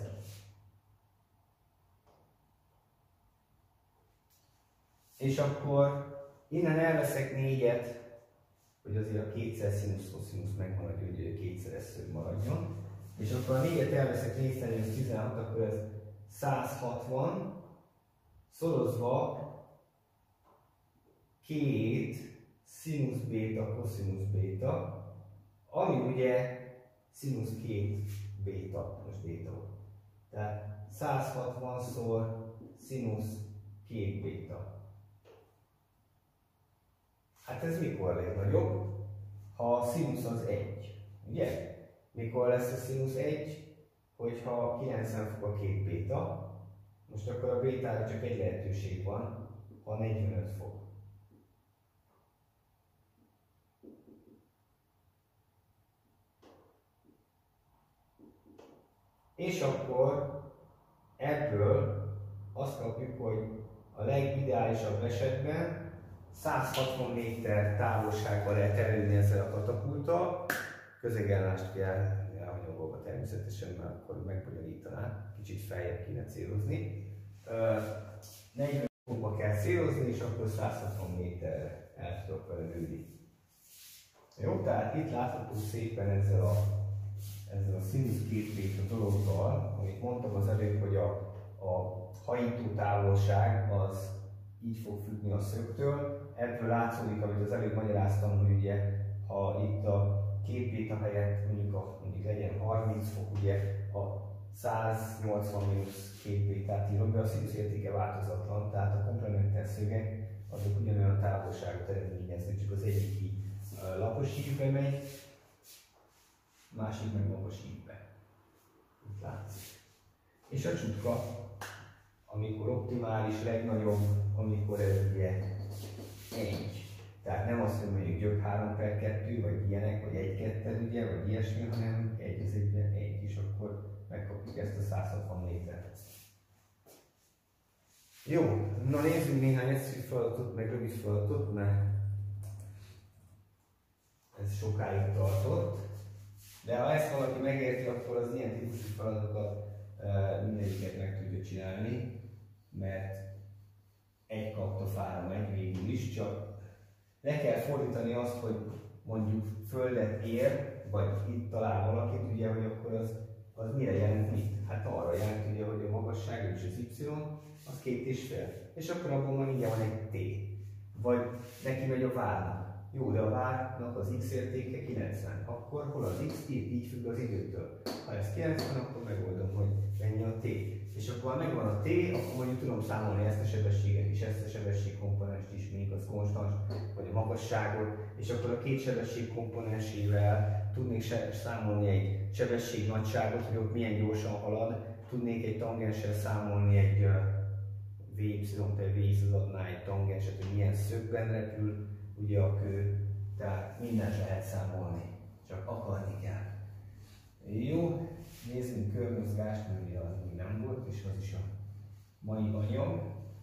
S1: És akkor innen elveszek 4-et, hogy azért a kétszer színusz koszinusz megmaradjon, hogy a kétszeres szög maradjon. És akkor a 4-et elveszek 4 x 16, akkor ez 160 szorozva 2 színusz béta koszinusz béta, ami ugye színusz 2 béta, most béta volt. Tehát 160-szor színusz 2 béta. Hát ez mikor lesz nagyobb? Ha a színusz az 1. Ugye? Mikor lesz a színusz 1? Hogyha 90 fok a 2 béta. Most akkor a bétára csak egy lehetőség van, ha 45 fok. És akkor ebből azt kapjuk, hogy a legideálisabb esetben 160 méter távolságba lehet elérni ezzel a katapulttal. Közegállást kell elhanyagolva természetesen, mert akkor megbonyolítaná, kicsit feljebb kéne célozni. 40 fokba kell célozni, és akkor 160 méterre el tudok vele lőni. Jó, tehát itt látható szépen ezzel a színusz 2 béta dologgal, amit mondtam az előbb, hogy a hajító távolság az így fog függni a szögtől. Ebből látszódik, amit az előbb magyaráztam, hogy ugye, ha itt a 2 béta helyett mondjuk legyen 30 fok, ugye a 180 mínusz 2 bétát írok be, a színusz értéke változatlan, tehát a komplementer szögek azok ugyanolyan távolságot eredményeznek, csak az egyik így lapos ívbe megy, másik meg magas ívbe. Itt látszik. És a csutka, amikor optimális, legnagyobb, amikor ez ugye 1. Tehát nem azt, hogy mondjuk gyök 3/2, vagy ilyenek, vagy 1/2, ugye, vagy ilyesmi, hanem 1/1, és akkor megkapjuk ezt a 160 métert. Jó, na nézzünk néhány egyszerű feladatot, meg rövid feladatot, mert ez sokáig tartott. De ha ezt valaki megérti, akkor az ilyen típusú feladatokat mindegyiket meg tudja csinálni, mert egy kaptafára megy végül is, csak le kell fordítani azt, hogy mondjuk földet ér, vagy itt talál valakit, ugye, hogy akkor az mire jelent mit? Hát arra jelent, ugye, hogy a magasság és az y, az 2,5 2,5. És akkor abból már mindjárt van egy T. Vagy neki megy a várnak. Jó, de a várnak az x értéke 90. Akkor hol az x? Itt így függ az időtől. Ha ez 90, akkor megoldom, hogy mennyi a t. És akkor ha megvan a t, akkor mondjuk tudom számolni ezt a sebességet is, ezt a sebességkomponenst is, még az konstans, vagy a magasságot, és akkor a két sebesség komponensével tudnék számolni egy sebesség nagyságot, hogy ott milyen gyorsan halad, tudnék egy tangenssel számolni egy vy, tehát v adná egy tangenset, hogy milyen szögben repül ugye a kő, tehát mindent lehet számolni, csak akarni kell. Jó, nézzünk körmozgást, mert az még nem volt, és az is a mai anyag.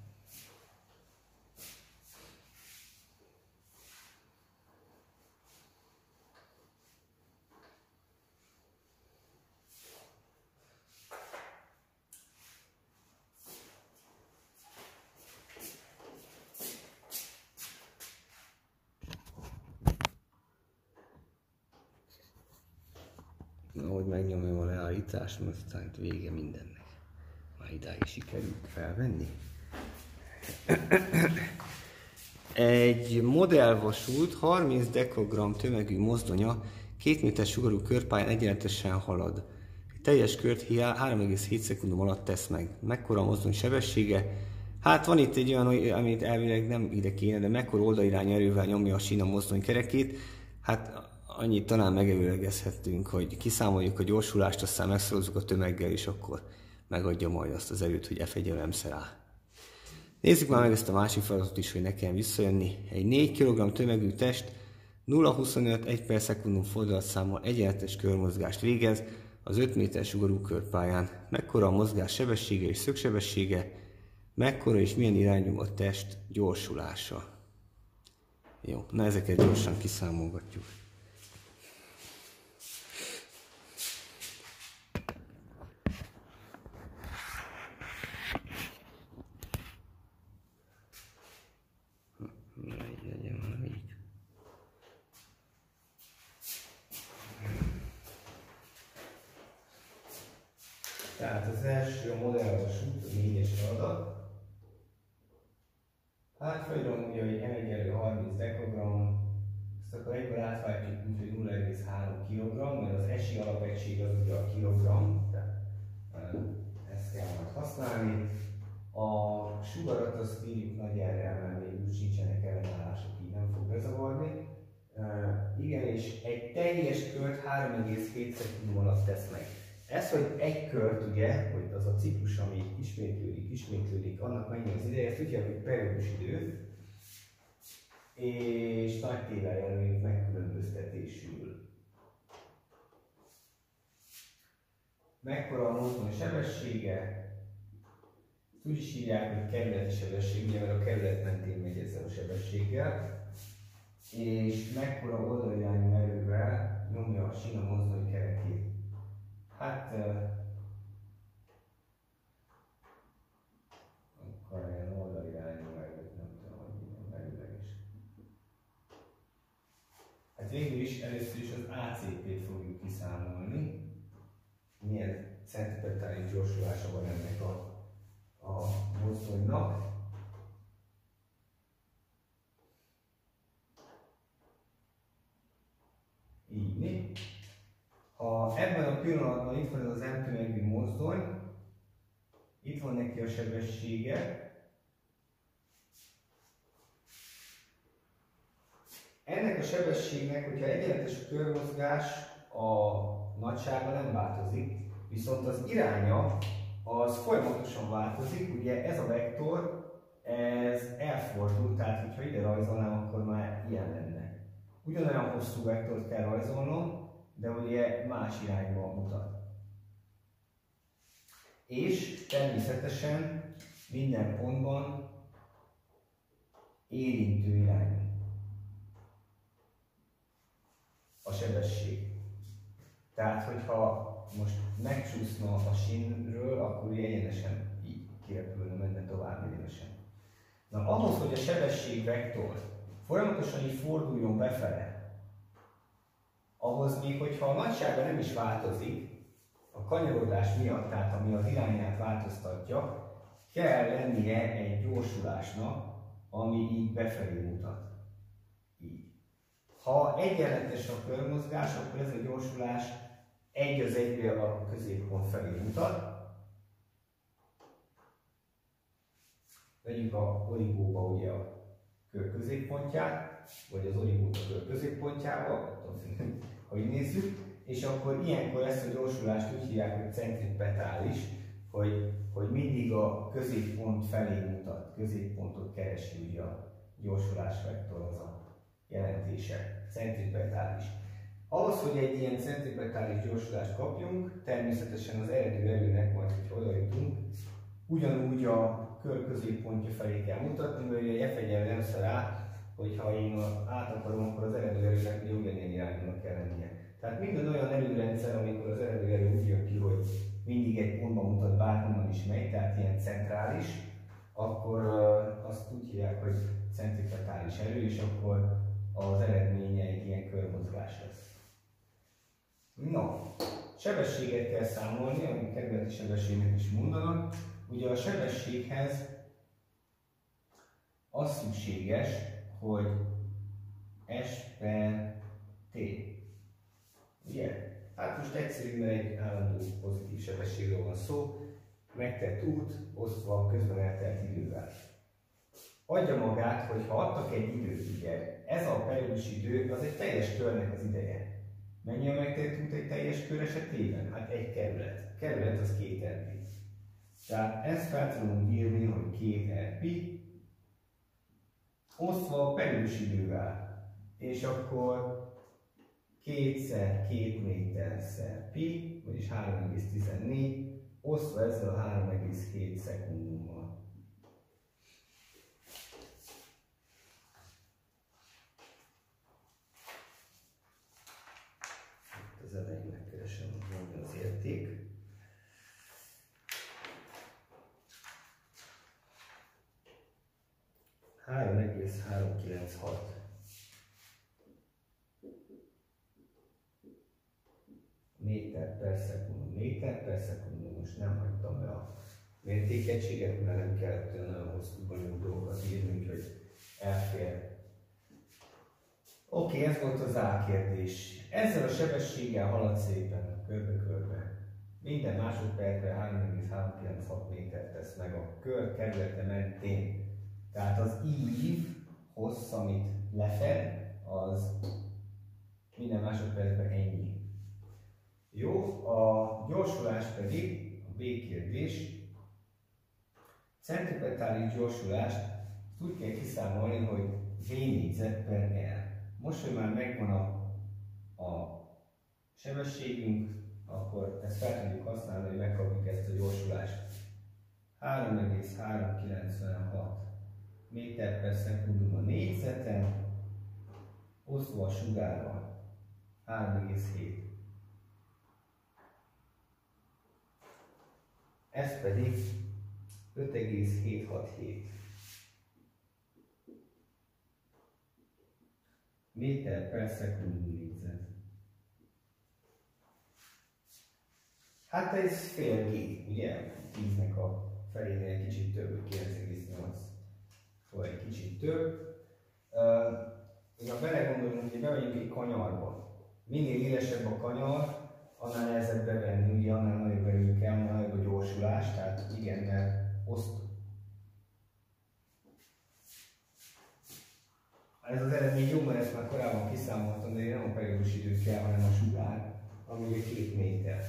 S1: Ahogy megnyomom a leállítást, aztán vége mindennek. Már idáig sikerült felvenni. Egy modellvasút 30 dekagram tömegű mozdonya 2 méter sugarú körpályán egyenletesen halad. Egy teljes kört 3,7 szekundum alatt tesz meg. Mekkora a mozdony sebessége? Hát van itt egy olyan, amit elvileg nem ide kéne, de mekkora oldalirányú erővel nyomja a sín a mozdony kerekét. Hát annyit talán megelőlegezhetünk, hogy kiszámoljuk a gyorsulást, aztán megszorozzuk a tömeggel, és akkor megadja majd azt az erőt, hogy F1-re. Nézzük már meg ezt a másik feladatot is, hogy ne kelljen visszajönni. Egy 4 kg tömegű test 0,25 1 per szekundum fordulatszámmal egyenletes körmozgást végez az 5 méter sugarú körpályán. Mekkora a mozgás sebessége és szögsebessége, mekkora és milyen irányú a test gyorsulása. Jó, na ezeket gyorsan kiszámolgatjuk. Tehát az első a modellvasút, a 4-es feladat. Hát felírom ugye, hogy M1 30 dekagram, ezt akkor egyből átváltjuk úgy, hogy 0,3 kg, mert az esi alapegység az ugye a kilogramm, tehát ezt kell majd használni. A sugarat azt írjuk nagy R-rel, mert még úgy sincsenek ellenállások, így nem fog bezavarni. Igen, és egy teljes kört 3,7 szekundum alatt tesz meg. Ez, hogy egy kört, ugye, hogy az a ciklus, ami ismétlődik, annak mennyi az ideje, ezt úgy hívják, hogy periódus idő, és nagy tével jelöljük megkülönböztetésül. Mekkora a mozdony sebessége? Úgy is írják, hogy kerületi sebesség, ugye, mert a kerület mentén megy ezzel a sebességgel. És mekkora oldalirányú erővel nyomja a sín a mozdony kerekét. Hát, akkor ilyen oldalirányú erőt, nem tudom, hogy milyen merőleges. Hát végül is először is az ACP-t fogjuk kiszámolni. Milyen centipetári gyorsulása van ennek a mozdonynak. Így. Ha ebben a pillanatban itt van az M tömegű mozdony, itt van neki a sebessége. Ennek a sebességnek, hogyha egyenletes a körmozgás, a nagysága nem változik, viszont az iránya az folyamatosan változik, ugye ez a vektor, ez elfordul, tehát hogyha ide rajzolnám, akkor már ilyen lenne. Ugyanolyan hosszú vektort kell rajzolnom, de ugye más irányba mutat. És természetesen minden pontban érintő irányú a sebesség. Tehát, hogyha most megcsúszna a sínről, akkor egyenesen így kirepülne, menne tovább egyenesen. Na, ahhoz, hogy a sebességvektor folyamatosan így forduljon befele, ahhoz még, hogyha a nagysága nem is változik, a kanyarodás miatt, tehát ami az irányát változtatja, kell lennie egy gyorsulásnak, ami így befelé mutat. Így. Ha egyenletes a körmozgás, akkor ez a gyorsulás egy az egybe a középpont felé mutat. Vegyük a origóba ugye a kör középpontját, vagy az origót a kör középpontjába, ha így nézzük, és akkor ilyenkor ezt a gyorsulást úgy hívják, hogy centripetális, hogy mindig a középpont felé mutat, középpontot keresi ugye a gyorsulásvektor, az a jelentése, centripetális. Ahhoz, hogy egy ilyen centripetális gyorsulást kapjunk, természetesen az eredő erőnek majd, hogy oda jutunk, ugyanúgy a kör középpontja felé kell mutatni, mert ugye F egyenlő M rá, hogyha én át akarom, akkor az eredő erőnek ugye ugyanilyen irányúnak kell lennie. Tehát minden olyan erőrendszer, amikor az eredő erő úgy jön ki, hogy mindig egy pontban mutat, bárhonnan is megy, tehát ilyen centrális, akkor azt úgy hívják, hogy centripetális erő, és akkor az eredménye egy ilyen körmozgás lesz. No, sebességet kell számolni, amit kedveleti sebességnek is mondanak. Ugye a sebességhez az szükséges, hogy S per T. Ugye? Hát most egyszerűen egy állandó pozitív sebességről van szó, megtett út osztva a közben eltelt idővel. Adja magát, hogy ha adtak egy időt, ugye, ez a periódus idő az egy teljes körnek az ideje. Mennyi a megtett út egy teljes kör esetében? Hát egy kerület. Kerület az 2 RP. Tehát ezt fel tudunk írni, hogy 2 RP osztva a periódus idővel. És akkor 2x2 méter pi, vagyis 3,14, osztva ezzel a 3,7 szekundummal. Itt az elején megkeresem, hogy az érték. Méter per szekundum, most nem hagytam be a mértékegységet, mert nem kellett olyan nagyon hosszú bonyolult dolgokat írni, úgyhogy elfér. Oké, ez volt az A kérdés. Ezzel a sebességgel halad szépen, körbe-körbe. Minden másodpercben 3,396 métert tesz meg a kör kerülete mentén. Tehát az ív hossz, amit lefed, az minden másodpercben ennyi. Jó, a gyorsulás pedig, a B kérdés, centripetális gyorsulást úgy kell kiszámolni, hogy V négyzet per R. Most, hogy már megvan a sebességünk, akkor ezt fel tudjuk használni, hogy megkapjuk ezt a gyorsulást. 3,396 méter per szekundum a négyzeten, osztva a sugárral 3,7. Ez pedig 5,767 méter per szekundum négyzet. Hát ez fél G, ugye? 10-nek a felénél egy kicsit több, 9,8. Szóval egy kicsit több. Ha belegondolunk, hogy bemegyünk egy kanyarba. Minél élesebb a kanyar, annál nehezebb bevenni, ugye annál nagyobb erő kell, annál nagyobb a gyorsulás, tehát igen, mert ez az eredmény jó, mert ezt már korábban kiszámoltam, de nem a periódus idő kell, hanem a sugár, ami ugye 2 méter.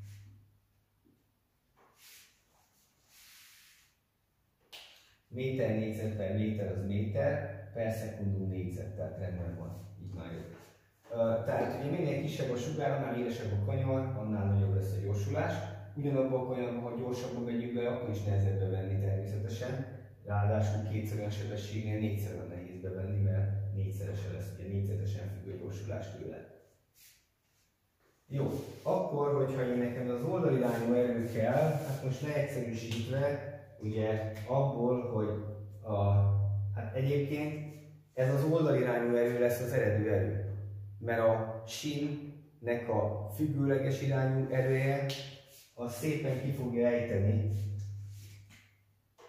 S1: Méter négyzet per méter az méter, per szekundum négyzet, tehát rendben van, így már jó. Tehát ugye minél kisebb a sugár, annál élesebb a kanyar, annál nagyobb lesz a gyorsulás. Ugyanabban a kanyarban, ha gyorsabban megyünk be, akkor is nehezebb bevenni természetesen. Ráadásul kétszer olyan sebességnél négyszer olyan nehéz bevenni, mert négyszerese lesz, ugye négyzetesen függ a gyorsulás tőle. Jó, akkor, hogyha én nekem az oldalirányú erő kell, hát most leegyszerűsítve, ugye abból, hogy hát egyébként ez az oldalirányú erő lesz az eredő erő. Mert a sínnek a függőleges irányú erője az szépen ki fogja ejteni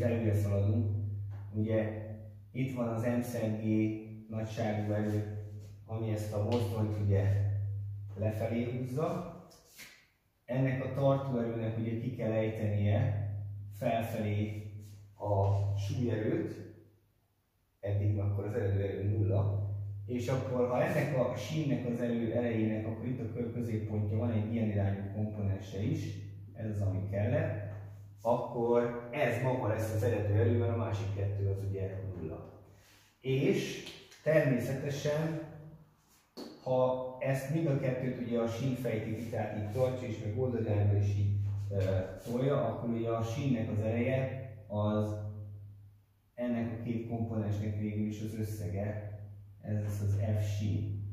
S1: kicsit előre szaladunk. Ugye itt van az M-G nagyságú erő, ami ezt a mozdonyt ugye lefelé húzza. Ennek a tartóerőnek ugye ki kell ejtenie felfelé a súlyerőt, eddig akkor az eredő erő nulla, és akkor ha ennek a sínnek az erejének, akkor itt a kör középpontja van egy ilyen irányú komponense is, ez az, ami kellett, akkor ez maga lesz az eredő erő, mert a másik kettő az ugye nulla. És természetesen, ha ezt mind a kettőt ugye a sín fejti, tehát így tartja és meg oldaljára is így tolja, akkor ugye a sínnek az ereje az ennek a két komponensnek végül is az összege, ez az F sín.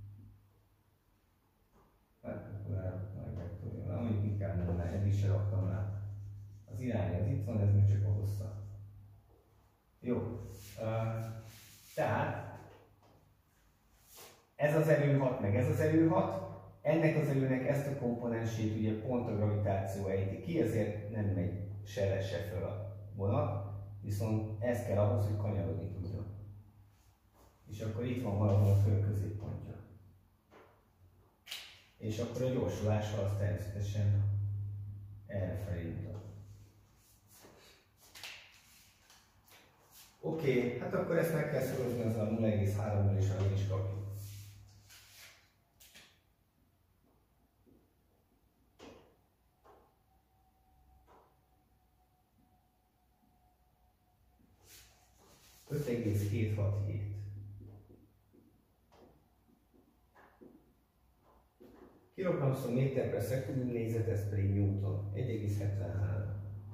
S1: Hát akkor megtolja, mondjuk inkább mondaná, eddig se raktam rá. Az irány az itt van, ez még csak a hossza. Jó. Tehát ez az erő hat, meg ez az erő hat. Ennek az erőnek ezt a komponensét ugye pont a gravitáció ejti ki, ezért nem megy se le, se föl a vonat. Viszont ez kell ahhoz, hogy kanyarodni tudjon. És akkor itt van valahol a kör középpontja. És akkor a gyorsulása az természetesen errefelé mutat. Oké, hát akkor ezt meg kell szorozni azzal a 0,3-mal és arra is kapjuk. Kilogramm méter per szekund, négyzet, ez pedig Newton. 1,73.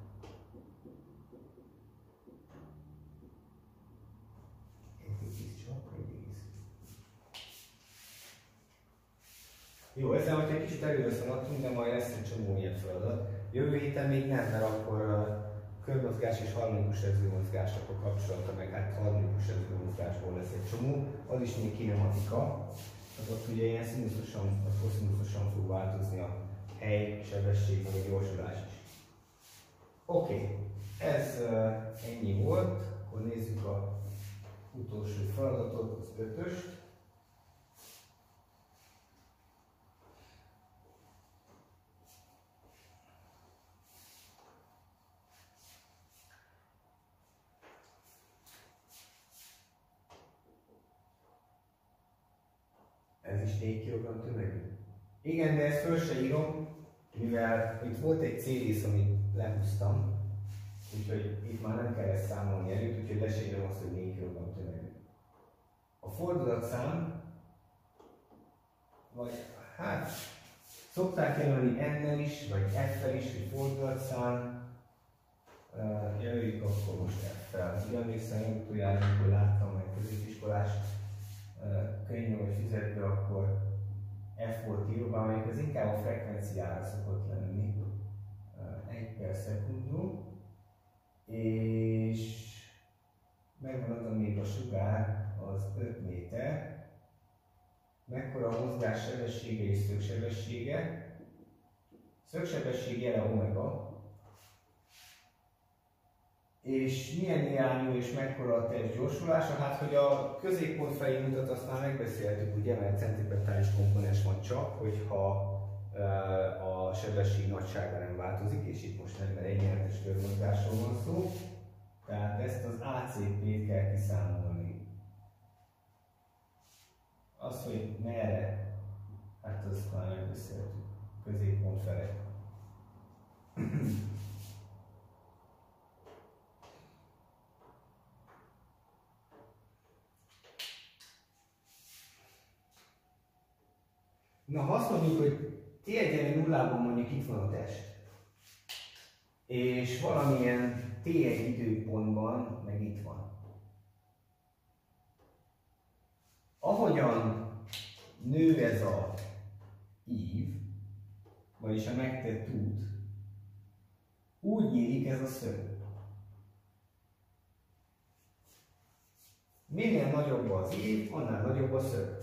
S1: Jó, ezzel majd egy kicsit előre szaladtunk, de majd lesz egy csomó ilyen feladat. Jövő héten még nem, mert akkor körmozgás és harmonikus rezgőmozgásnak a kapcsolata, meg hát harmonikus rezgőmozgásból lesz egy csomó. Az is még kinematika. Az ott ugye ilyen színuszosan, vagy koszínuszosan fog változni a hely, sebesség, vagy a gyorsulás is. Oké, ez ennyi volt. Akkor nézzük a utolsó feladatot, az 5-öst. Ez is 4 kg tömegű. Igen, de ezt föl se írom, mivel itt volt egy C-rész, amit lehúztam, úgyhogy itt már nem kell ezt számolni előtt, úgyhogy le se írom azt, hogy 4 kg tömegű. A fordulatszám, vagy hát szokták jelölni N-nel is, vagy F-fel is, hogy fordulatszám, jelöljük akkor most F-fel. Úgy emlékszem, hogy utoljára, amikor láttam meg középiskolás könyvben vagy füzetben, akkor F volt írva, amelyik az inkább a frekvenciára szokott lenni. 1 per szekundum, és megvan az, még a sugár, az 5 méter. Mekkora a mozgás sebessége és szögsebessége? Szögsebesség jele omega. És milyen irányú és mekkora a test gyorsulása? Hát, hogy a középpont felé mutat, azt már megbeszéltük, ugye, mert centripetális komponens van csak, hogyha a sebesség nagysága nem változik, és itt most nem, mert egyenletes körmozgásról van szó. Tehát ezt az ACP-t kell kiszámolni. Az, hogy merre, hát azt már megbeszéltük, középpont felé. Na, ha azt mondjuk, hogy T1 nullában mondjuk itt van a test, és valamilyen T1 időpontban meg itt van. Ahogyan nő ez a ív, vagyis a megtett út, úgy nyílik ez a szög. Minél nagyobb az ív, annál nagyobb a szög.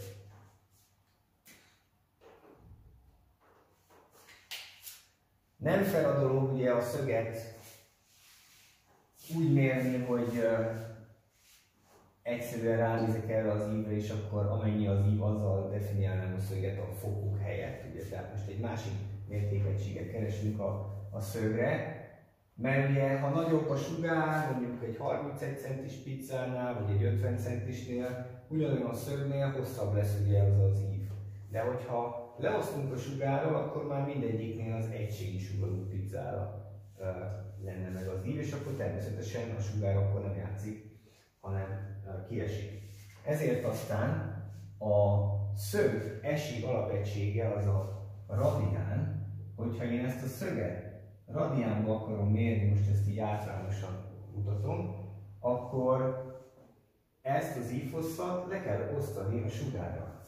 S1: Nem fel a dolog ugye a szöget úgy mérni, hogy egyszerűen ránézek erre az ívre, és akkor amennyi az ív, azzal definiálnám a szöget a fokok helyett. Ugye? Tehát most egy másik mértékegységet keresünk a szögre, mert ugye, ha nagyobb a sugár, mondjuk egy 31 centis pizzánál, vagy egy 50 centisnél, ugyanolyan a szögnél hosszabb lesz ugye az ív. De hogyha leosztunk a sugárról, akkor már mindegyiknél az egységi sugarú pizzára lenne meg az ív, és akkor természetesen a sugár akkor nem játszik, hanem kiesik. Ezért aztán a szög esi alapegysége az a radián, hogyha én ezt a szöget radiánba akarom mérni, most ezt így általánosan mutatom, akkor ezt az ívhosszat le kell osztani a sugárra.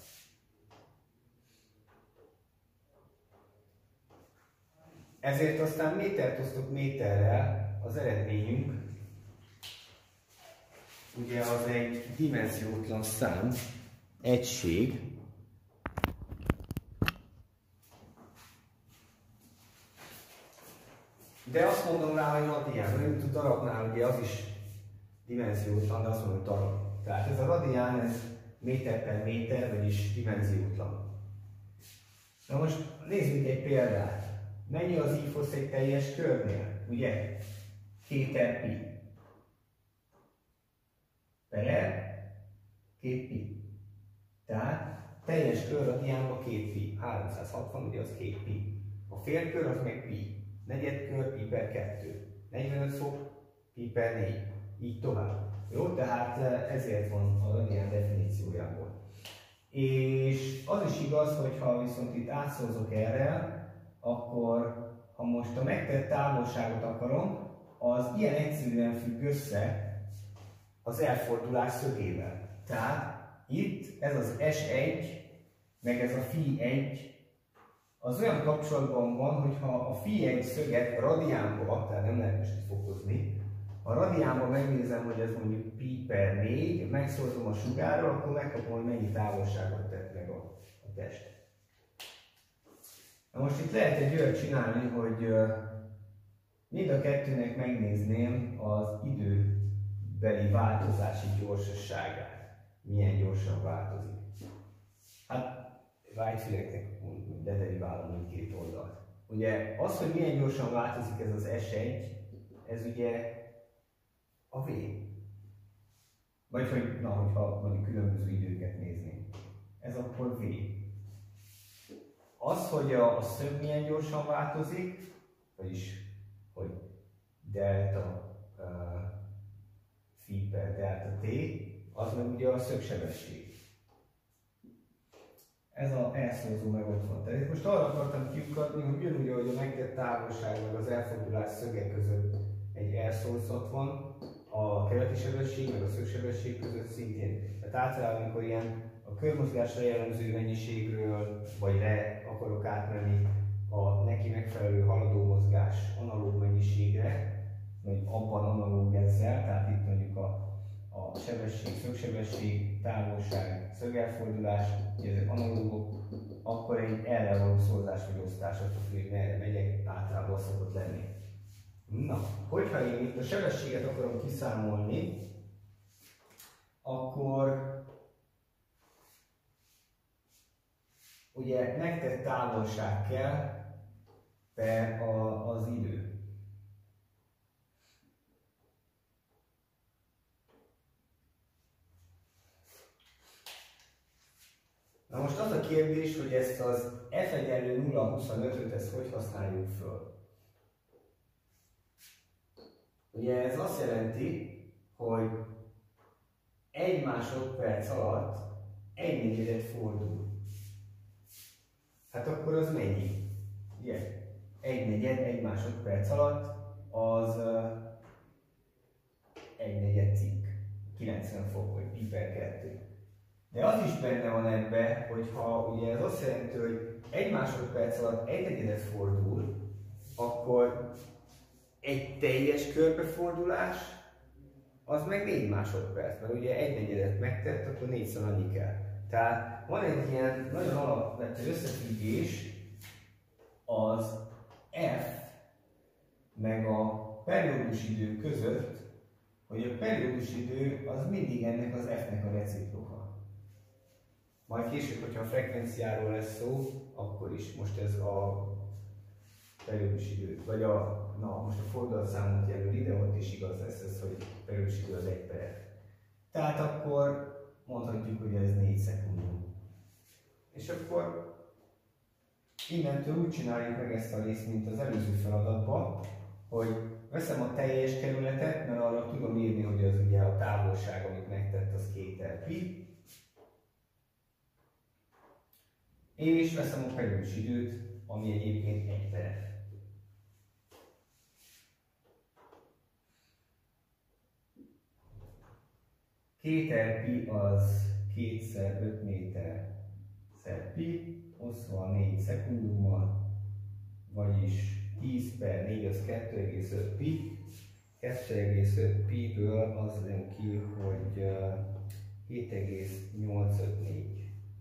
S1: Ezért aztán métert osztok méterrel, az eredményünk ugye az egy dimenziótlan szám, egység, de azt mondom rá, hogy radián, mert a darabnál ugye az is dimenziótlan, de azt mondom, hogy darab. Tehát ez a radián, ez méter per méter, vagyis dimenziótlan. Na most nézzük egy példát. Mennyi az ívhossz egy teljes körnél? Ugye? 2 pi. Per 2 pi. Tehát teljes kör radiánban 2 pi. 360, ugye az 2 pi. A félkör az meg pi. Negyedkör pi per 2. 45 fok pi per 4. Így tovább. Jó? Tehát ezért van a radián definíciójából. És az is igaz, hogy ha viszont itt átszorzok erre, akkor ha most a megtett távolságot akarom, az ilyen egyszerűen függ össze az elfordulás szögével. Tehát itt ez az S1, meg ez a φ1, az olyan kapcsolatban van, hogy ha a φ1 szöget radiánba, tehát nem lehet most fokozni, ha radiánban megnézem, hogy ez mondjuk pi per 4, megszorzom a sugárral, akkor megkapom, hogy mennyi távolságot tett meg a test. Na most itt lehet egy olyat csinálni, hogy mind a kettőnek megnézném az időbeli változási gyorsaságát. Milyen gyorsan változik. Hát Whitefieldnek dederiválom mindkét oldalt. Ugye az, hogy milyen gyorsan változik ez az S1, ez ugye a V. Vagy hogy, na, hogyha mondjuk különböző időket néznénk. Ez akkor V. Az, hogy a szög milyen gyorsan változik, vagyis, hogy delta phi per delta t, az meg ugye a szögsebesség. Ez az elszorzó meg ott van. Tehát most arra akartam kiukadni, hogy ugyanúgy, ahogy a megtett távolság meg az elfordulás szöge között egy elszorzat van, a keleti sebesség meg a szögsebesség között szintén. Tehát általában, amikor ilyen a körmozgásra jellemző mennyiségről, vagy le akarok átmenni a neki megfelelő haladó mozgás analóg mennyiségre, vagy abban analóg ezzel, tehát itt mondjuk a sebesség, szögsebesség, távolság, szögelfordulás, ezek analógok, akkor egy erre való szorzás vagy osztás, attól függ, hogy merre megyek, általában az szokott lenni. Na, hogyha én itt a sebességet akarom kiszámolni, akkor ugye megtett távolság kell per az idő. Na most az a kérdés, hogy ezt az f=0,25-öt ezt hogy használjuk föl. Ugye ez azt jelenti, hogy 1 másodperc alatt 1/4 fordul. Hát akkor az mennyi? Ugye? 1/4 1 másodperc alatt az 1/4 cikk. 90 fok vagy pi per 2. De az is benne van ebbe, hogyha ugye ez azt jelenti, hogy 1 másodperc alatt 1/4 fordul, akkor egy teljes körbefordulás az meg 4 másodperc, mert ugye 1/4 megtett, akkor 4-szer annyi kell. Tehát van egy ilyen nagyon alapvető összefüggés az F meg a periódus idő között, hogy a periódus idő az mindig ennek az f-nek a reciproka. Majd később, hogyha a frekvenciáról lesz szó, akkor is. Most ez a periódus idő, vagy most a fordulatszámot jelöli, de ott is igaz lesz ez, hogy a periódus idő az 1 per f. Tehát akkor mondhatjuk, hogy ez 4 szekundum. És akkor innentől úgy csináljuk meg ezt a részt, mint az előző feladatban, hogy veszem a teljes kerületet, mert arra tudom írni, hogy az ugye a távolság, amit megtett, az 2 pi. És veszem a periódus időt, ami egyébként 1 per f. Kéter pi az 2x5 méter szer pi, osztva 4 szekundummal, vagyis 10 per 4 az 2,5 pi. 2,5 pi-ből az jön ki, hogy 7,854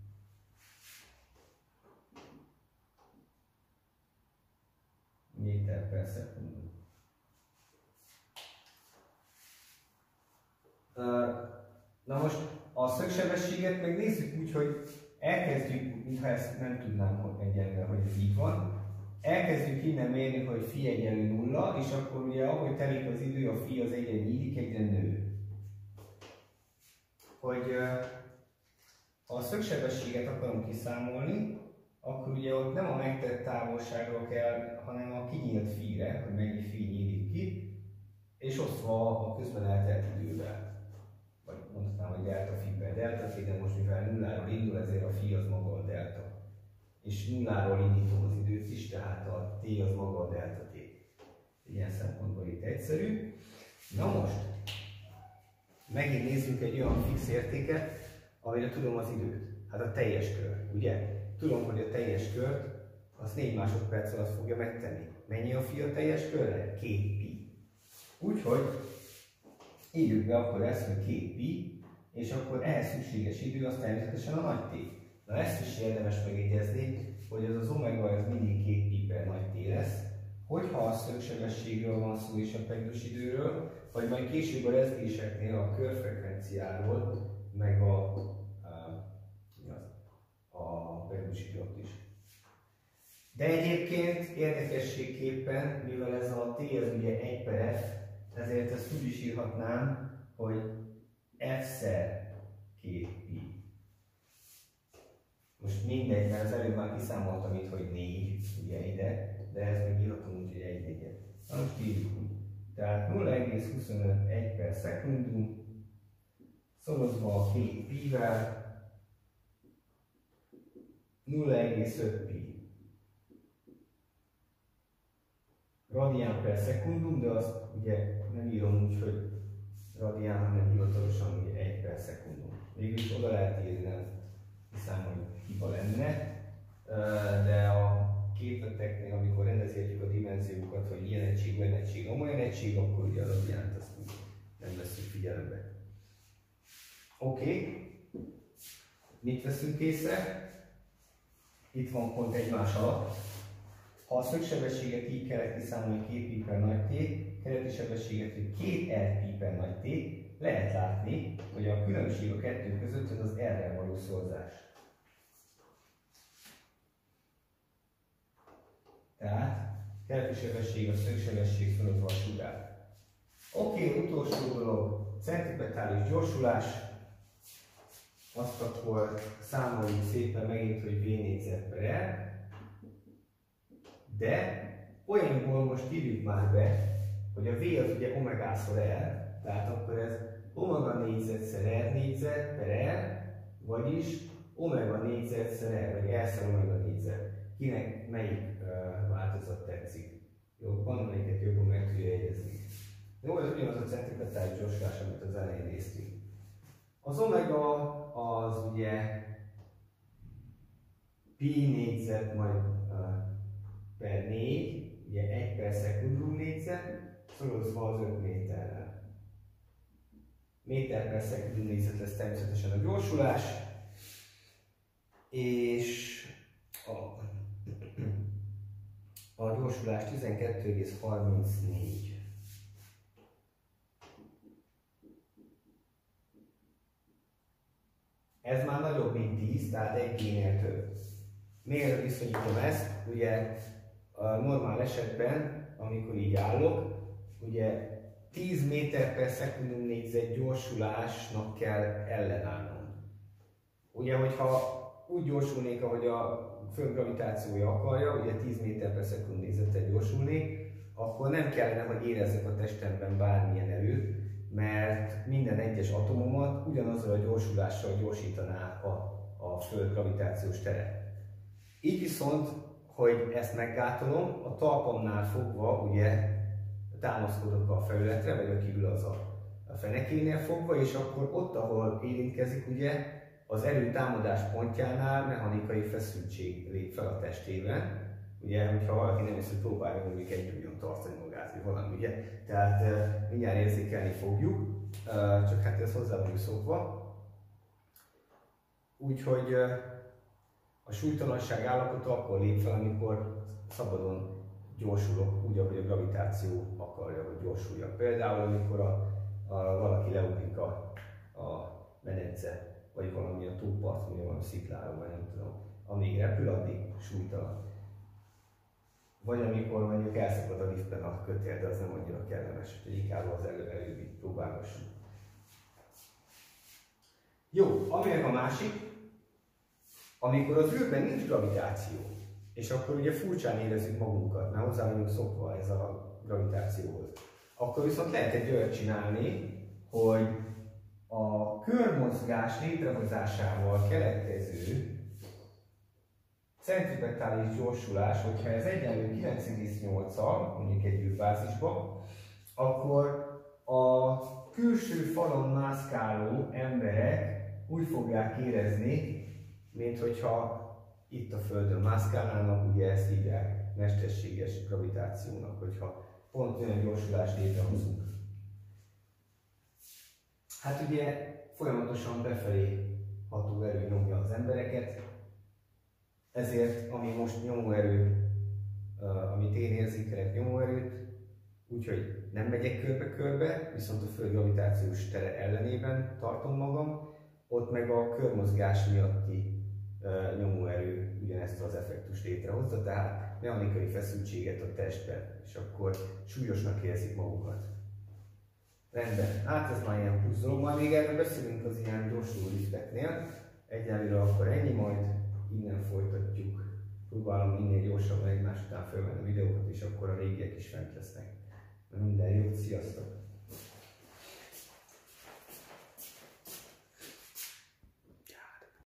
S1: méter per szekundum. Na most a szögsebességet meg nézzük úgy, hogy elkezdjük, mintha ezt nem tudnám hogy egyenlően, hogy ez így van. Elkezdjük innen mérni, hogy phi egyenlő 0, és akkor ugye ahogy telik az idő, a phi az egyre nyílik, egyre nő. Hogy ha a szögsebességet akarom kiszámolni, akkor ugye ott nem a megtett távolságról kell, hanem a kinyílt phi-re, hogy mennyi phi nyílik ki, és osztva a közben eltelt idővel. Vagy mondhatnám, hogy delta phi per delta phi, de most mivel nulláról indul, ezért a phi az maga a delta. És nulláról indítom az időt is, tehát a t az maga a delta t. Ilyen szempontból itt egyszerű. Na most, megint nézzünk egy olyan fix értéket, amire tudom az időt. Hát a teljes kör, ugye? Tudom, hogy a teljes kört az 4 másodperc alatt fogja megtenni. Mennyi a phi a teljes körre? 2 pi. Úgyhogy írjuk be akkor ezt, hogy 2 pi, és akkor ehhez szükséges idő az természetesen a nagy t. Na ezt is érdemes megjegyezni, hogy ez az omega ez mindig 2 pi per nagy t lesz. Hogyha a szögsebességről van szó és a periódus időről, vagy majd később a rezgéseknél a körfrekvenciáról, meg a periódus időt is. De egyébként érdekességképpen, mivel ez a t az ugye 1 per f, ezért ezt úgy is írhatnám, hogy f-szer 2 pi. Most mindegy, mert az előbb már kiszámoltam itt, hogy 4, ugye ide, de ez még írhatom úgy, hogy 1 negyed. Na most írjuk úgy. Tehát 0,25 per szekundum szorozva a 2 pi-vel 0,5 pi. Radián per szekundum, de azt ugye nem írom úgy, hogy radián, hanem hivatalosan ugye 1 per szekundum. Végülis oda lehet írni, nem hiszem, hogy hiba lenne, de a képleteknél, amikor rendezgetjük a dimenziókat, hogy ilyen egység, olyan egység, amolyan egység, akkor ugye a radiánt azt nem veszünk figyelembe. Oké. Mit veszünk észre? Itt van pont egymás alatt. Ha a szögsebességet így kellett kiszámolni 2 pi per nagy t, keleti sebességet, hogy 2 r pi per nagy t, lehet látni, hogy a különbség a kettő között az az r-rel való szorzás. Tehát keleti sebesség a szögsebesség fölött a sugár. Oké, utolsó dolog, centripetális gyorsulás. Azt akkor számoljuk szépen megint, hogy v négyzet per r. De olyanból most írjuk már be, hogy a v az ugye omegázszor r, tehát akkor ez omega négyzetszer r négyzet per r, vagyis omega négyzetszer r, vagy r-szer omega négyzet. Kinek melyik változat tetszik? Jobban, melyiket jobban meg tudja jegyezni. Jó, ez ugyanaz a centripetális gyorsulás, amit az elején néztünk. Az omega az ugye pi négyzet majd per 4, ugye 1 per szekundum négyzet, szorozva az 5 méterrel. Méter per szekundum négyzet lesz természetesen a gyorsulás, és a gyorsulás 12,34. tehát 1G-nél több. Miért viszonyítom ezt? Ugye a normál esetben, amikor így állok, ugye 10 méter per szekundum négyzet gyorsulásnak kell ellenállnom. Ugye, hogyha úgy gyorsulnék, ahogy a Föld gravitációja akarja, ugye 10 méter per szekundum négyzettel gyorsulnék, akkor nem kellene, hogy érezzek a testemben bármilyen erőt, mert minden egyes atomomat ugyanazzal a gyorsulással gyorsítaná a Föld gravitációs tere. Így viszont, hogy ezt meggátolom, a talpamnál fogva ugye támaszkodok a felületre, vagy a kívül az a fenekénél fogva, és akkor ott, ahol érintkezik, ugye, az erő támadás pontjánál mechanikai feszültség lép fel a testében. Ugye, hogyha valaki nem észre, próbálja mondjuk egy ujjon tartani magát, vagy valami, ugye? Tehát mindjárt érzékelni fogjuk, csak hát ez hozzá vagyunk szokva. Úgyhogy a súlytalanság állapota akkor lép fel, amikor szabadon gyorsulok, úgy, ahogy a gravitáció akarja, hogy gyorsuljak. Például, amikor valaki leugrik a medence, vagy valamilyen túlpart, vagy valami sziklára, vagy nem tudom, amíg repül, addig súlytalan. Vagy amikor mondjuk elszakad a liftben a kötél, de az nem annyira kellemes, hogy inkább az előbbi próbálgassuk. Jó, aminek a másik, amikor az űrben nincs gravitáció, és akkor ugye furcsán érezzük magunkat, mert hozzá vagyunk szokva ez a gravitációhoz. Akkor viszont lehet egy olyat csinálni, hogy a körmozgás létrehozásával keletkező centripetális gyorsulás, hogyha ez egyenlő 9,8-al, mondjuk egy űrbázisban, akkor a külső falon mászkáló emberek úgy fogják érezni, mint hogyha itt a Földön mászkálnának, ugye ezt hívják mesterséges gravitációnak, hogyha pont olyan gyorsulást létrehozunk. Hát ugye folyamatosan befelé ható erő nyomja az embereket, ezért ami most nyomóerő, amit én érzékelek nyomóerőt, úgyhogy nem megyek körbe-körbe, viszont a Föld gravitációs tere ellenében tartom magam, ott meg a körmozgás miatti nyomóerő ugyanezt az effektust létrehozza, tehát mechanikai feszültséget a testben, és akkor súlyosnak érzik magukat. Rendben, hát ez már ilyen plusz dolog, majd még erről beszélünk az ilyen gyorsuló lifteknél. Egyelőre akkor ennyi, majd innen folytatjuk. Próbálom minél gyorsabban egymás után felvenni a videókat, és akkor a régiek is fent lesznek. Minden jót, sziasztok!